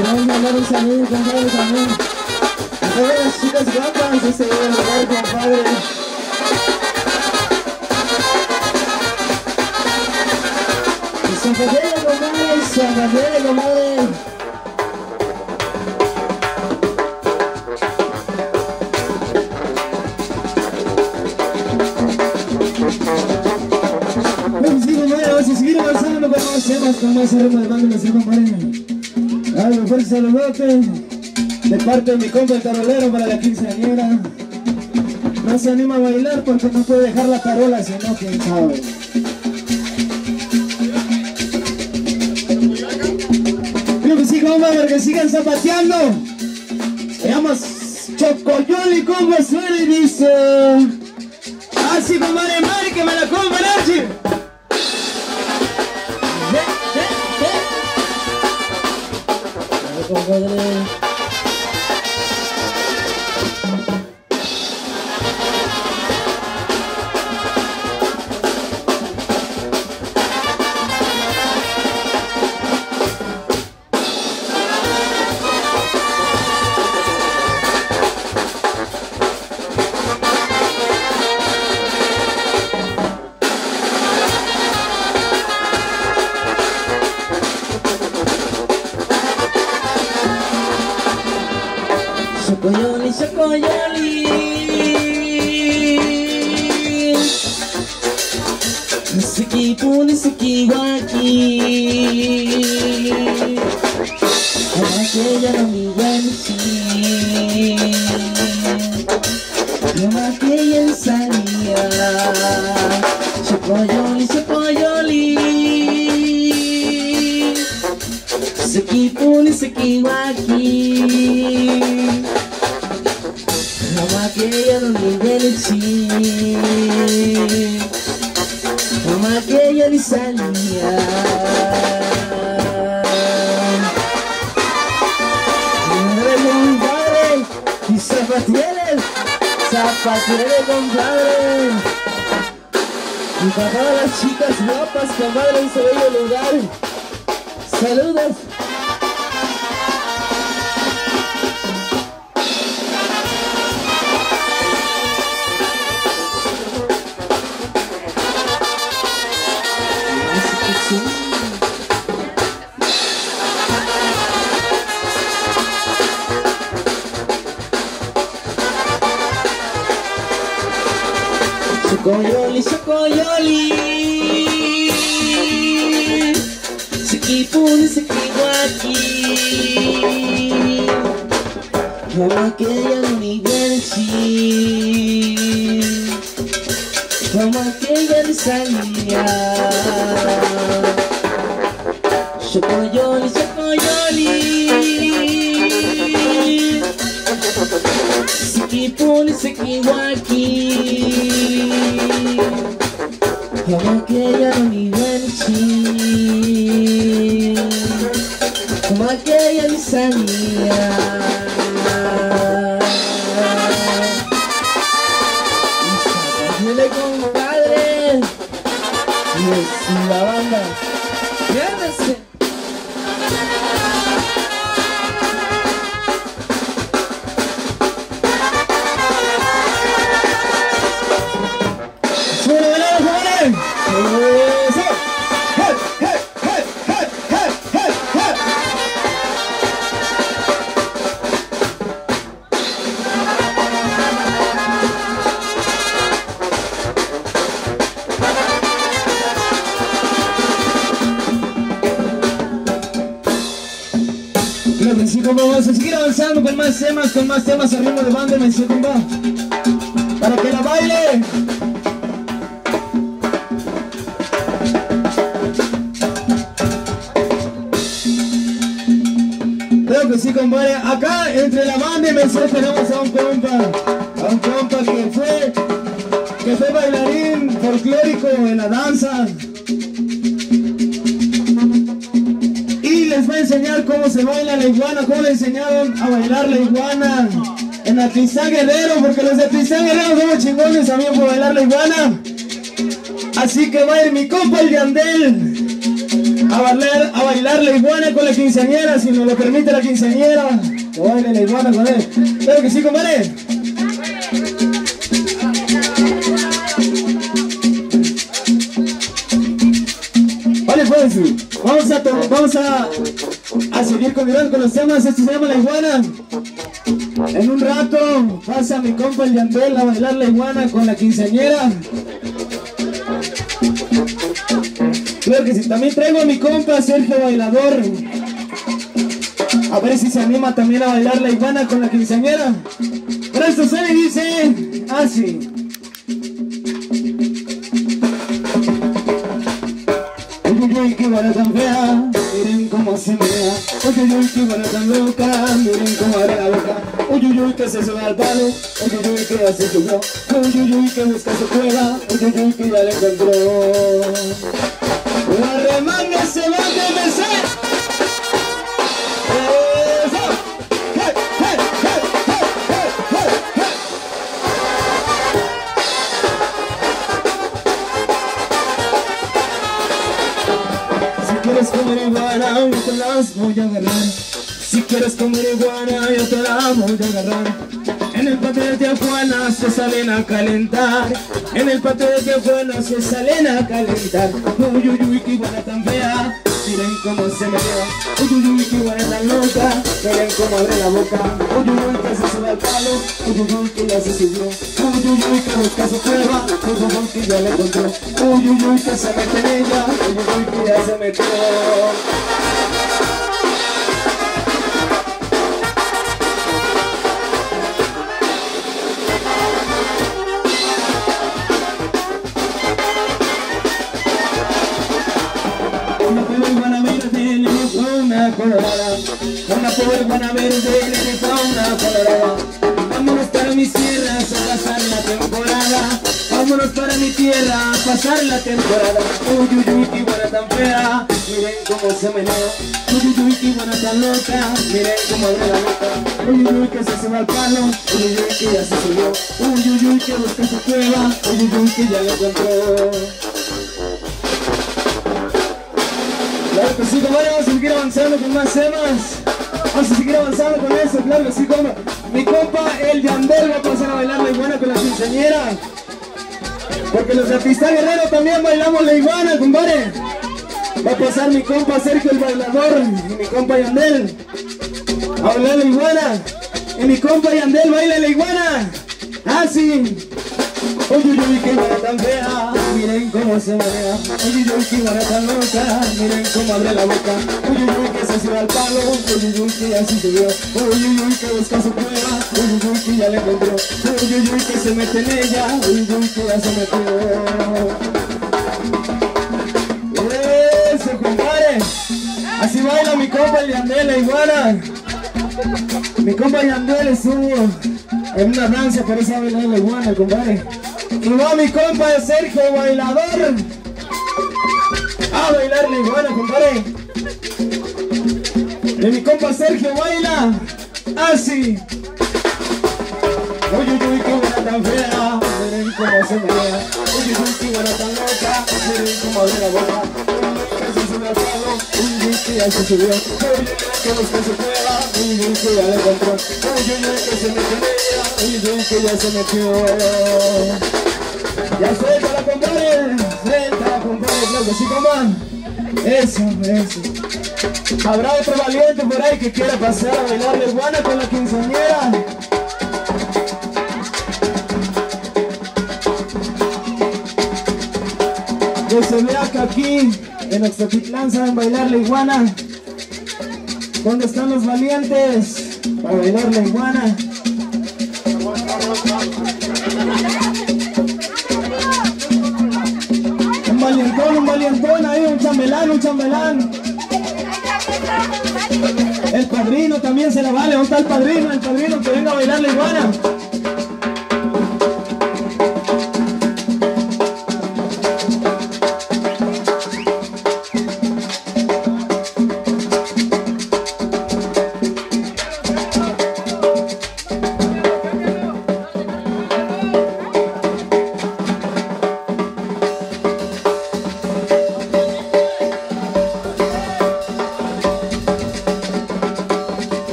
Queremos mandar un saludo, compadre, también a todas las chicas guapas de este lugar, compadre. Zapatero, compadre, zapatero, compadre. Bueno, sí, compadre, vamos a seguir avanzando con más temas, con más aroma de banda, nuestro compadre. Algo fuerte saludote de parte de mi compa el tarolero para la quinceañera. No se anima a bailar porque no puede dejar la tarola, si no, quién sabe. Que sí, compa, para que sigan zapateando. Se llama Chocoyoli, como suena y dice así, compadre, Mari, que me la compra, Archie. Compadre. Chocoyoli, chocoyoli, nisiki pu nisiki waki, aquella no mi wenchi, como aquella salía. Chocoyoli, chocoyoli, nisiki pu nisiki waki. Como aquella no ni vencí, como aquella ni salía. Compadre, y zapatieres, compadre. Y para todas las chicas guapas, compadre, en su bello lugar. Saludos. Chocoyoli, chocoyoli, sikipuni, sikiwaki, como aquella no ni vencí, como aquella ni salía. Chocoyoli, chocoyoli, sikipuni, sikiwaki, como aquella no ni vencí, como aquella ni salía. Dile, compadre, y es la banda. Llévese. Sí, compa, vamos a seguir avanzando con más temas a ritmo de banda, me dice, compa, para que la baile. Creo que sí, compadre. Acá entre la banda y me dice, tenemos a un compa que fue bailarín folclórico en la danza. Les va a enseñar cómo se baila la iguana, cómo le enseñaron a bailar la iguana en Atlixán Guerrero, porque los de Atlixán Guerrero somos chingones también por bailar la iguana. Así que va a ir mi compa el Yandel a bailar la iguana con la quinceañera, si nos lo permite la quinceañera, que baile la iguana con él. Claro que sí, compadre. Vale, pues, vamos a seguir continuando con los temas. Esto se llama La Iguana. En un rato pasa mi compa el Yandel a bailar la iguana con la quinceañera. Claro que sí, también traigo a mi compa Sergio Bailador. A ver si se anima también a bailar la iguana con la quinceañera. Pero esto se dice así. Uy, uy, qué iguana tan fea, miren cómo se mea. Uy, uy, qué iguana tan loca, miren cómo abre la boca. Uy, uy, que se sube al palo. Uy, uy, que ya se subió. Uy, uy, que busca su cueva. Uy, uy, que ya la encontró. La remanga se va a comenzar. Eso. Hey, hey, hey, hey, hey, hey, hey. Si quieres comer iguana, yo te las voy a agarrar. Si quieres comer iguana, yo te la voy a agarrar. En el patio de Tijuana se salen a calentar. En el patio de Tijuana se salen a calentar. Uy, uy, uy, qué iguana tan fea, miren cómo se me dio. Uy, uy, uy, qué iguana tan loca, miren cómo abre la boca. Uy, uy, uy, que se sube al palo. Uy, uy, uy, que ya se subió. Uy, uy, uy, que busca su cueva. Uy, uy, uy, que ya la encontró. Uy, uy, uy, que se mete en ella. Uy, uy, uy, que ya se metió. Colorada, una pobre iguana verde le dejó una colorada. Vámonos para mis tierras a pasar la temporada. Vámonos para mi tierra a pasar la temporada. Uy, uy, uy, qué iguana tan fea, miren cómo se menea. Uy, uy, uy, qué iguana tan loca, miren cómo abre la boca. Uy, uy, uy, que se sube al palo. Uy, uy, uy, que ya se subió. Uy, uy, uy, que busca su cueva. Uy, uy, uy, que ya la encontró. Claro que sí, compadre, vamos a seguir avanzando con más temas. Vamos a seguir avanzando con eso, claro que sí, compa. Mi compa, el Yandel, va a pasar a bailar la iguana con la quinceañera. Porque los de Artista Guerrero también bailamos la iguana, compadre. Va a pasar mi compa Sergio el Bailador y mi compa Yandel a bailar la iguana. Y mi compa Yandel baila la iguana. Ah, sí. Uy, uy, uy, qué iguana tan fea, miren cómo se marea. Uy, uy, uy, qué iguana tan loca, miren cómo abre la boca. Uy, uy, uy, que se sube al palo. Uy, uy, uy, que ya se subió. Uy, uy, uy, que busca su cueva. Uy, uy, uy, que ya la encontró. Uy, uy, uy, que se mete en ella. Uy, uy, que ya se metió. Eso, compadre. Así baila mi compa el Yandel, la iguana. Mi compa Yandel estuvo en una danza, por eso va a bailar la iguana, compadre. Y va mi compa de Sergio Bailador a bailar la iguana, compadre. Y mi compa Sergio baila así. Uy, uy, uy, qué iguana tan fea, miren cómo se marea. Uy, uy, uy, qué iguana tan loca, miren cómo abre la boca. Se sube al palo, uy, uy, que ya se subió. Uy, uy, que busca su cueva, uy, uy, que ya la encontró. Uy, uy, uy, que se metió en ella, uy, uy, que ya se metió. Ya suéltala, compadre, suéltala, compadre, claro que sí, compa. Eso. Habrá otro valiente por ahí que quiera pasar a bailar la iguana con la quinceañera. Que se vea que aquí en Oxotitlán saben bailar la iguana. ¿Dónde están los valientes para bailar la iguana? Un valientón ahí, un chambelán. El padrino también se la vale. ¿Dónde está el padrino? El padrino que venga a bailar la iguana.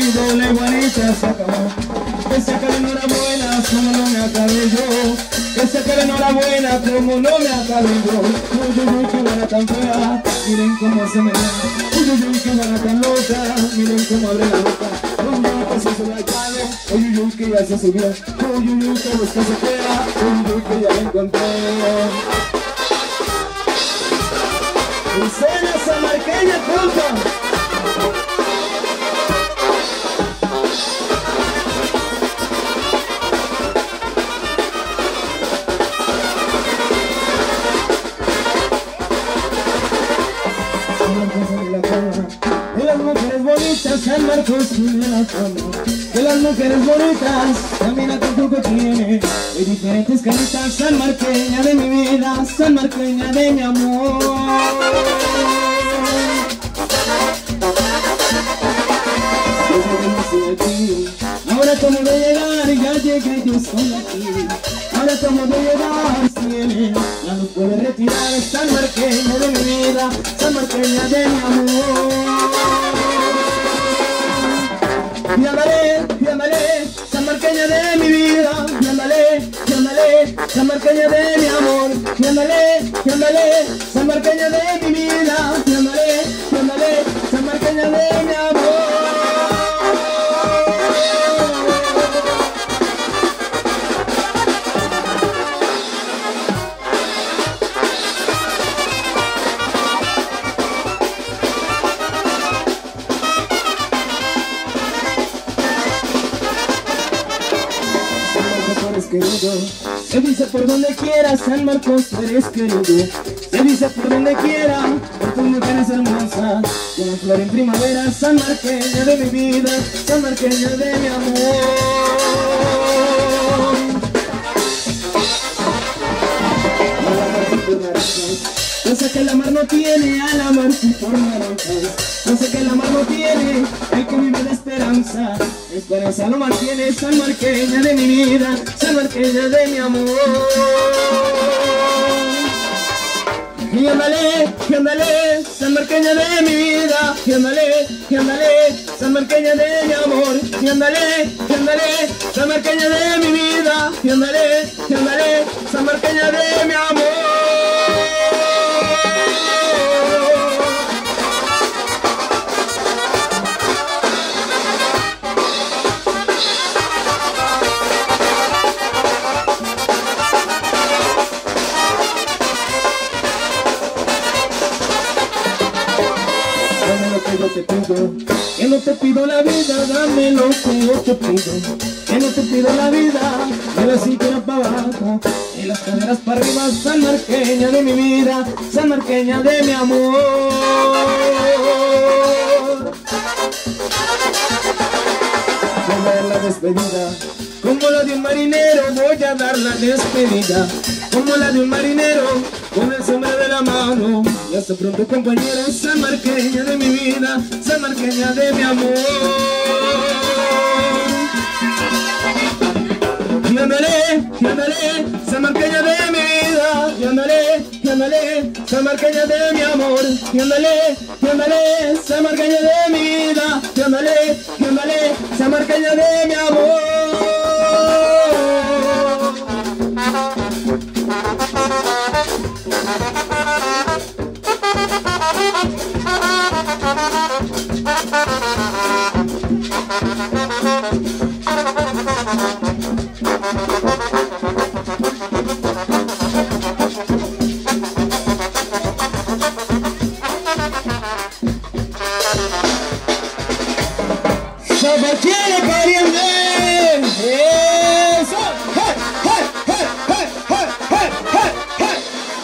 querido, la iguanita se acabó. Que saca la enhorabuena, como no me acabé yo. Que saca la enhorabuena, como no me acabé yo. Uy, uy, uy, qué buena tan fea, miren cómo se me da. Uy, uy, uy, qué buena tan loca, miren cómo abre la boca. Uy, uy, que se sube al palo, uy, uy, uy, que ya se subió. Uy, uy, uy, que busca se queda, uy, uy, que ya la encontré. Escena samarqueña, culpa. De las mujeres bonitas, San Marcos tiene la fama. De las mujeres bonitas, camina con tu que tiene. De diferentes caritas, sanmarqueña de mi vida, sanmarqueña de mi amor. Ahora como de llegar, ya llegué, yo estoy aquí. Ahora como de llegar, tiene, ya no puede retirar, sanmarqueña de mi vida, sanmarqueña de mi amor. Y ándale, sanmarqueña de mi vida, y ándale, sanmarqueña de mi amor. Y ándale, sanmarqueña de mi vida, y ándale, sanmarqueña de mi amor. Querido, se dice por donde quiera, San Marcos eres querido. Se dice por donde quiera, por tu mujer es hermosa, como flor en primavera, sanmarqueña de mi vida, sanmarqueña de mi amor. Yo sé que la mar no tiene, a la mar por naranjas. Yo sé que la mar no tiene, el que vive de esperanza. Esperanza lo mantiene, sanmarqueña de mi vida, sanmarqueña de mi amor. Y ándale, sanmarqueña de mi vida. Y ándale, sanmarqueña de mi amor. Y ándale, sanmarqueña de mi vida. Y ándale, sanmarqueña de mi amor. Que no te pido la vida, dame lo que yo te pido. Que no te pido la vida, de la cintura para abajo, y las caderas para arriba, sanmarqueña de mi vida, sanmarqueña de mi amor. Voy a dar la despedida, como la de un marinero, voy a dar la despedida, como la de un marinero, con el sombrero de la mano. Y hasta pronto, compañera, sanmarqueña de mi vida, sanmarqueña de mi amor. Y ándale, sanmarqueña de mi vida. Y ándale, sanmarqueña de mi amor. Y ándale, sanmarqueña de mi vida. Y ándale, sanmarqueña de mi amor. ¡Zapatiere, pariente! ¡Eso! ¡Hey, hey, hey, hey, hey, hey, hey, hey!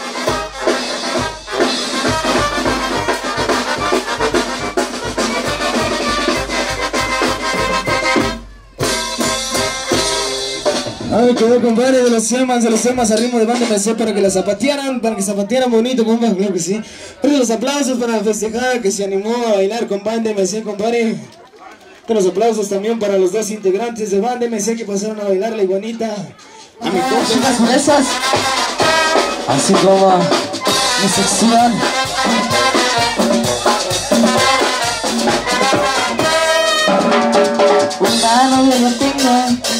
Ay, quedó, compadre, de los temas a ritmo de Banda MC para que la zapatearan, bonito, compadre, claro que sí. Pero los aplausos para festejar que se animó a bailar con Banda MC, compadre. Pero los aplausos también para los dos integrantes de Banda MC que pasaron a bailar la iguanita. A mi chicas fresas, así como mi sección.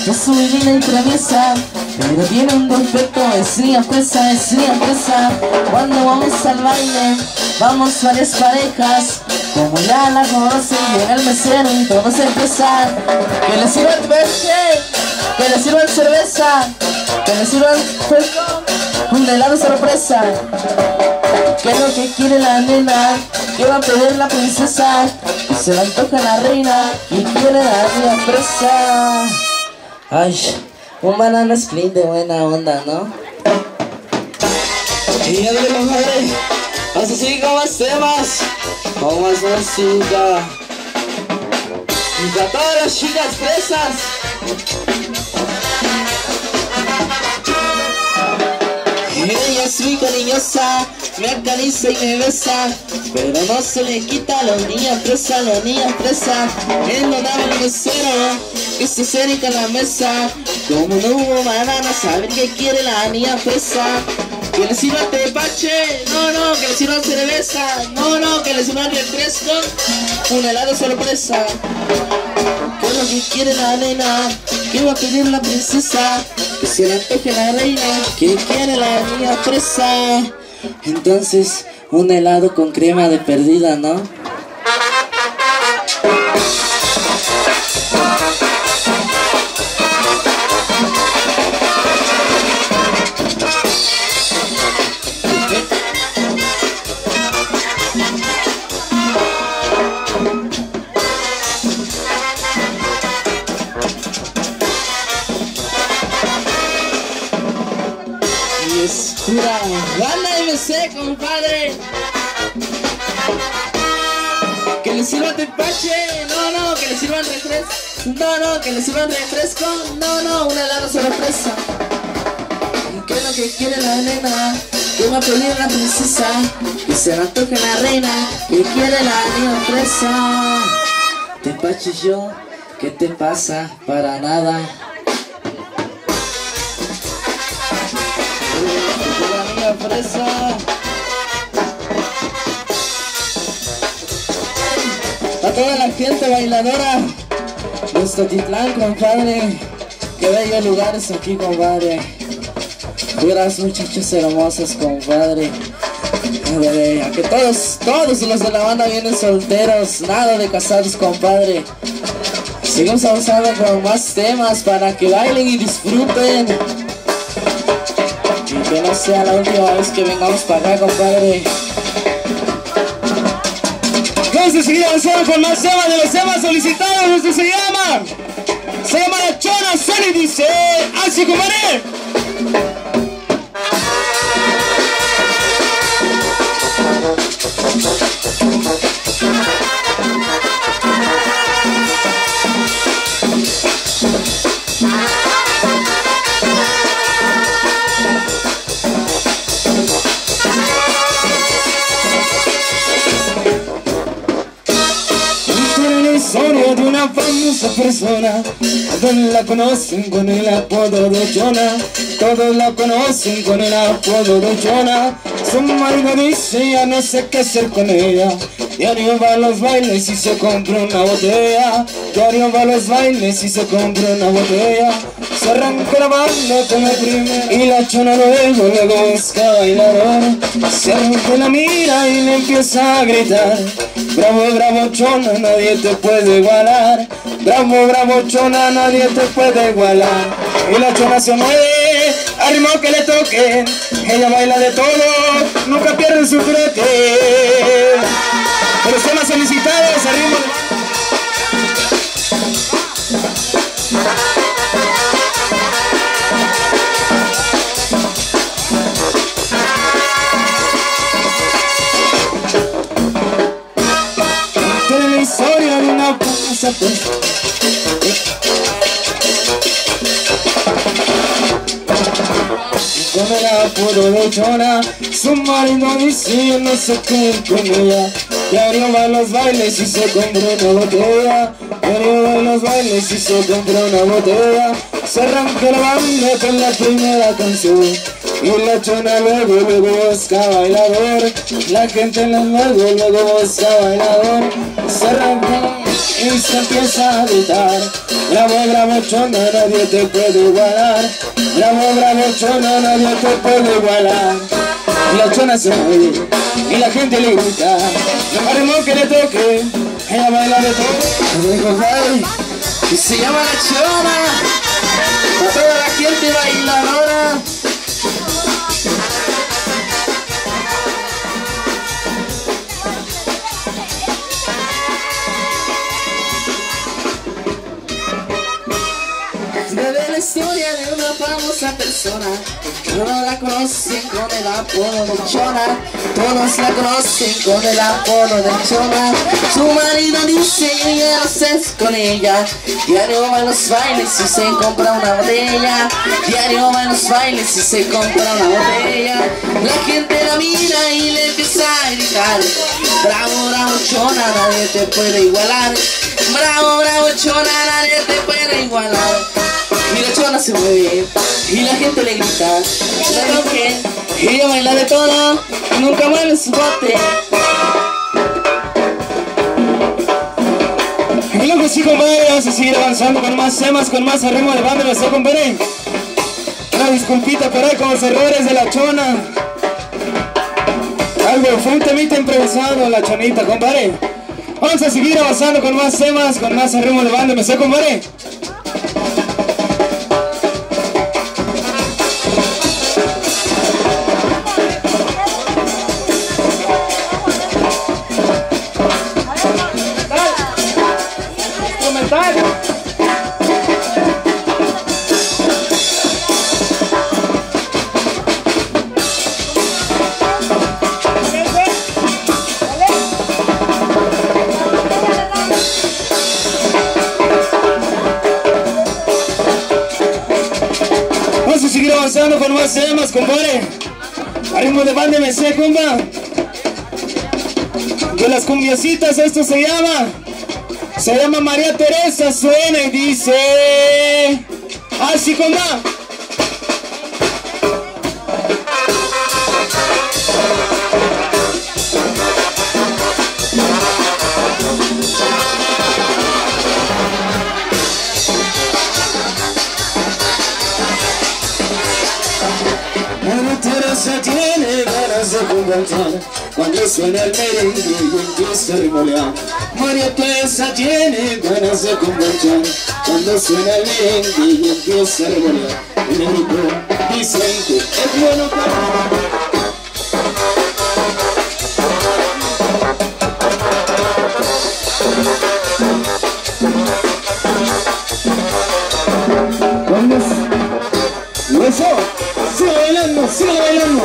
es muy linda y traviesa, pero tiene un defecto, es niña fresa, es niña fresa. Cuando vamos al baile, vamos varias parejas, como ya la conocen, llega el mesero y todos empiezan. Que le sirvan peche, que le sirvan cerveza, que le sirvan fresco, un helado sorpresa. ¿Qué es lo que quiere la nena? ¿Qué va a pedir la princesa? Que se le antoja la reina y quiere la niña fresa. Ay, un banana split de buena onda, ¿no? Y ya de compadre, vamos a seguir con más temas, con más música. Y para todas las chicas fresas. Ella es muy cariñosa, me acaricia y me besa, pero no se le quita a los niños fresa, los niños fresa. Él no daba el mesero que se acerca a la mesa, como no hubo banana, saber qué quiere la niña fresa. Que le sirva tepache, no, no, que le sirva cerveza, no, no, que le sirva refresco, un helado sorpresa. ¿Qué es lo que quiere la nena? ¿Qué va a pedir la princesa? Que se le antoje la reina, que quiere la niña fresa. Entonces, un helado con crema de perdida, ¿no? Pura banda MC, compadre. Que le sirvan tepache, no, no, que le sirvan refresco, no, no, que le sirvan refresco, no, no, un helado sorpresa. ¿Qué es lo que quiere la nena? ¿Qué va a pedir la princesa? Que se le antoje la reina, que quiere la niña fresa. Tepache yo, ¿qué te pasa? Para nada. Fresa. A toda la gente bailadora de Estotitlán, compadre. Qué bellos lugares aquí, compadre. Puras muchachas hermosas, compadre. A que todos los de la banda vienen solteros, nada de casados, compadre. Seguimos avanzando con más temas para que bailen y disfruten. Que no sea la última vez que vengamos para acá, compadre. Vamos a seguir avanzando con más temas de los temas solicitados. Esto se llama La Chona Sale y dice así, compadre. De una famosa persona, todos la conocen con el apodo de Chona, todos la conocen con el apodo de Chona. Su marido dice ya no sé qué hacer con ella, diario va a los bailes y se compra una botella, diario va a los bailes y se compra una botella. Se arranca la banda con la primera y la Chona luego busca bailador. Se arranca la mira y le empieza a gritar: bravo, bravo Chona, nadie te puede igualar. Bravo, bravo Chona, nadie te puede igualar. Y la Chona se mueve al ritmo que le toque, ella baila de todo, nunca pierde su trote. De los temas solicitados al ritmo de... la historia de una famosa persona. Con el apodo de Chona, su marido dice no sé qué con ella, diario va a los bailes y se compra una botella, diario va a los bailes y se compra una botella. Se arranca la banda con la primera canción y la Chona luego busca bailador. La gente luego busca bailador. Se arranca y y se empieza a gritar. Bravo, bravo, chona, nadie te puede igualar. Bravo, bravo, chona, nadie te puede igualar. Y la chona se mueve y la gente le grita. No haremos que le toque, ella baila de todo. Y se llama la chona, para toda la gente bailadora. De la historia de una famosa persona, todos la conocen con el apodo de Chona. Todos la conocen con el apodo de Chona. Su marido dice que ya no estés con ella. Diario va a los bailes y se compra una botella. Diario va a los bailes y se compra una botella. La gente la mira y le empieza a gritar. Bravo, bravo, Chona, nadie te puede igualar. Bravo, bravo, Chona, nadie te puede igualar. Y la chona se mueve y la gente le grita. La toque, ella baila de todo, nunca mueve su bote. Y lo que sí, compadre, vamos a seguir avanzando con más temas, con más ritmo de banda, ¿no sé, compadre? Una disculpita por ahí con los errores de la chona. Algo, fue un temita improvisado, la chonita, compadre. Vamos a seguir avanzando con más temas, con más ritmo de banda, ¿me sé, compadre? Vamos a seguir avanzando con más temas, compadre. A ritmo de banda MC, compa. De las cumbiacitas esto se llama María Teresa, suena y dice así, compa. María Teresa tiene ganas de conversar cuando suena el merengue y empieza a remolear. María Teresa tiene ganas de conversar cuando suena el merengue y empieza a remolear. En el grupo Vicente es bueno para... Eso, sigue bailando, sigue bailando.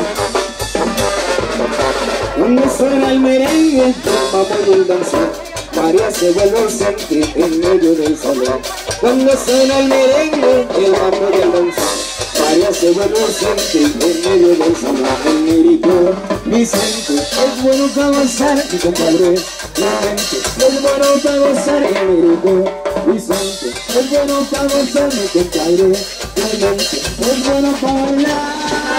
Cuando suena el merengue, vamos y el danzón, María se vuelve ausente en medio del salón. Cuando suena el merengue, el mambo y el danzón, María se vuelve ausente en medio del salón. El negrito Vicente es bueno para gozar, mi compadre. Es bueno para gozar, el negrito Vicente es bueno para gozar, mi compadre. Es bueno para bailar.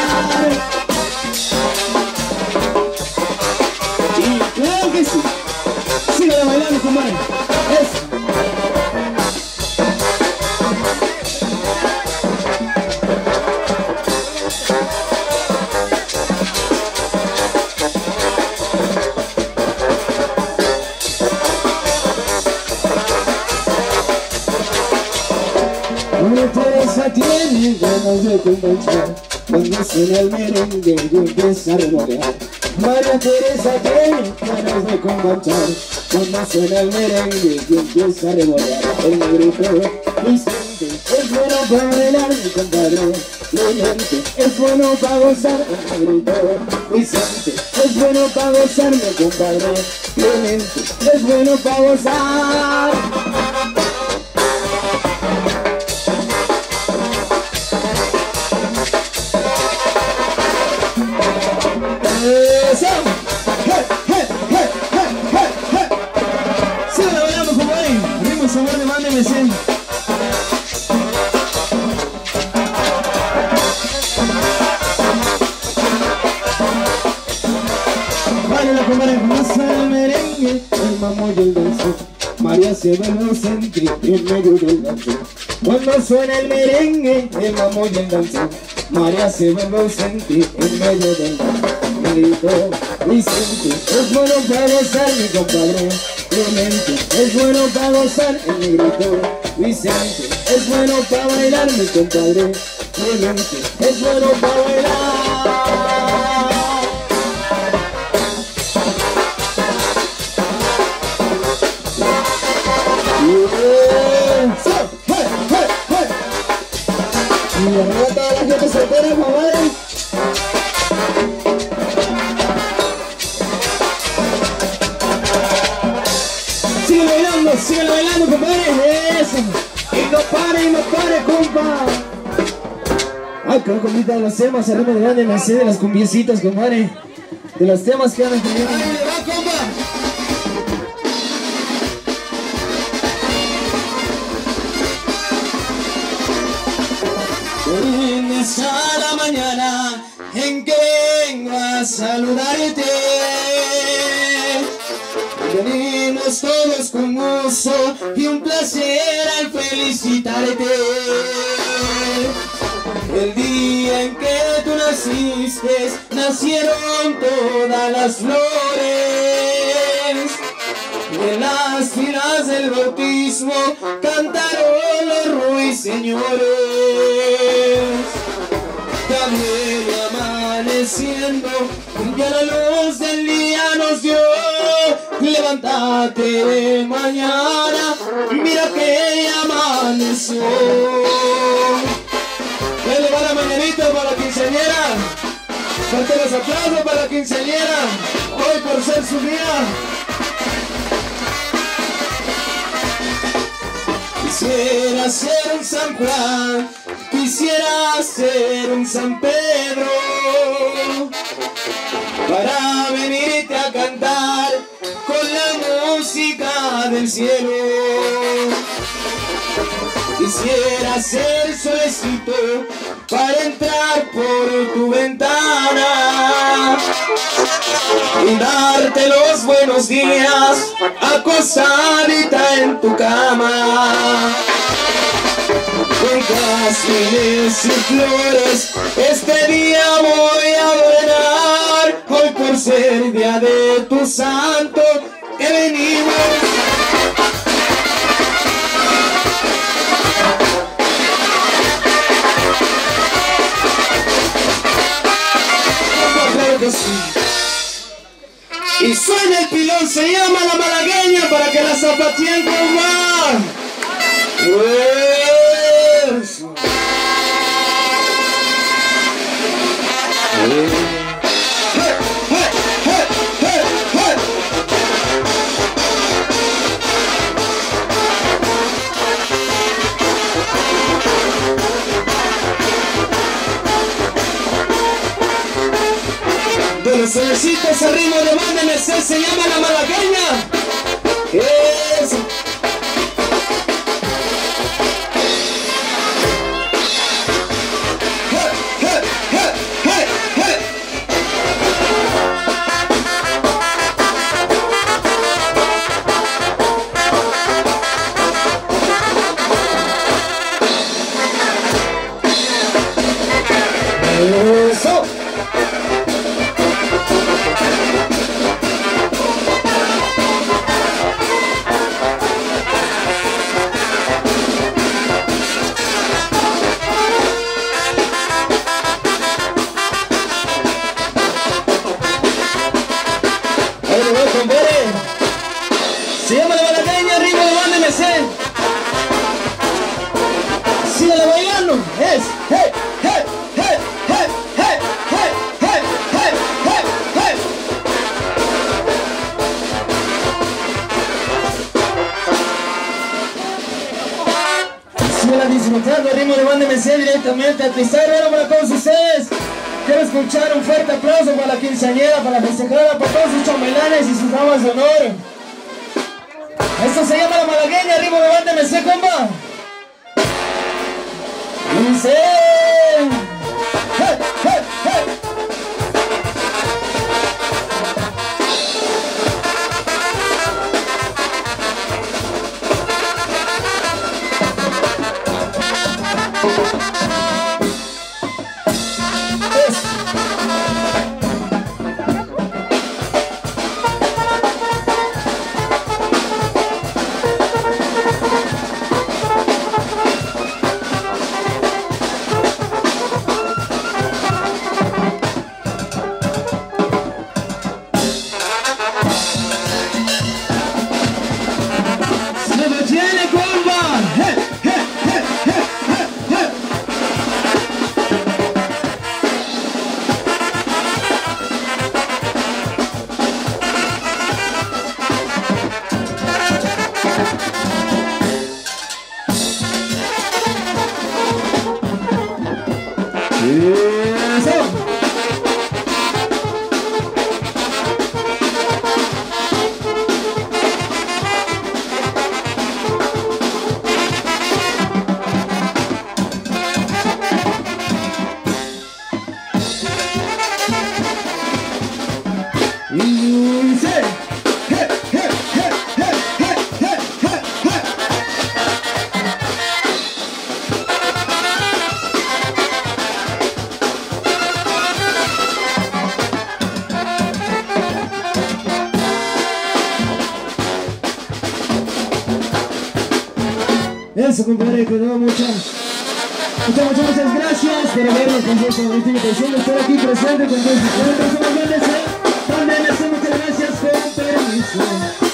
Y claro que sí. Sigue bailando, compadre. Eso. María Teresa tiene ganas de conversar cuando suena el merengue y empieza a remolear. María Teresa tiene ganas de conversar cuando suena el merengue y empieza a remolear. El negrito Vicente es bueno para bailar, mi compadre. Clemente es bueno para gozar, el negrito Vicente es bueno para gozar, mi compadre. Clemente es bueno para gozar. Eso. Hey, hey, hey, hey, hey, hey. Sigue bailando, compadre. Ritmo sabor de banda MC. Baila, compadre, más el merengue, el mambo y el danzón. María María se vuelve ausente en medio del danzón. Cuando suena el merengue, el mamón y el danzón, María se vuelve ausente en medio del danzón. Me gritó Vicente, es bueno para gozar mi compadre Clemente, es bueno para gozar, él me gritó Vicente, es bueno para bailar mi compadre Clemente, es bueno para bailar. Y arriba toda la gente soltera, comadre. Sigue bailando, compadre. Eso. Y no pare, compa. Ay, qué compita de los temas, arriba de grande, me sé de las cumbiecitas, compadre. De los temas que andan teniendo. ¡Ahí le va, compa! A la mañana en que vengo a saludarte, venimos todos con gusto y un placer al felicitarte. El día en que tú naciste, nacieron todas las flores. En las filas del bautismo cantaron los ruiseñores. También amaneciendo, ya la luz del día nos dio. Levántate de mañana, mira que ya amaneció. ¿Qué le va la mañanita para la quinceañera? Fuerte los aplausos para la quinceañera, hoy por ser su día. Quisiera ser un San Juan, quisiera ser un San Pedro, para venirte a cantar con la música del cielo. Quisiera ser solecito para entrar por tu ventana y darte los buenos días acostadita en tu cama. Con jazmines y flores este día voy a adornar, hoy por ser día de tu santo que venimos. Claro que sí. Y suena el pilón, se llama la malagueña para que la zapateen con más. Eso. De los sobrecitos al ritmo de banda MC se llama la malagueña. Eso. Eso. Se llama la malagueña, ritmo de banda MC. Síguela bailando. Es hey, hey, hey, hey, hey, hey, hey, hey, hey, hey. Síguela disfrutando, ritmo de banda MC directamente a Tizarro para todos ustedes. Quiero escuchar un fuerte aplauso para la quinceañera, para la festejada, para todos sus chambelanes y sus damas de honor. Esto se llama la malagueña, ritmo de banda MC, compa. Dice... Hey, hey, hey. Eso, compadre, que no, muchas gracias por habernos concedido esta invitación de estar aquí presente con todos ustedes. Muchas gracias, con permiso.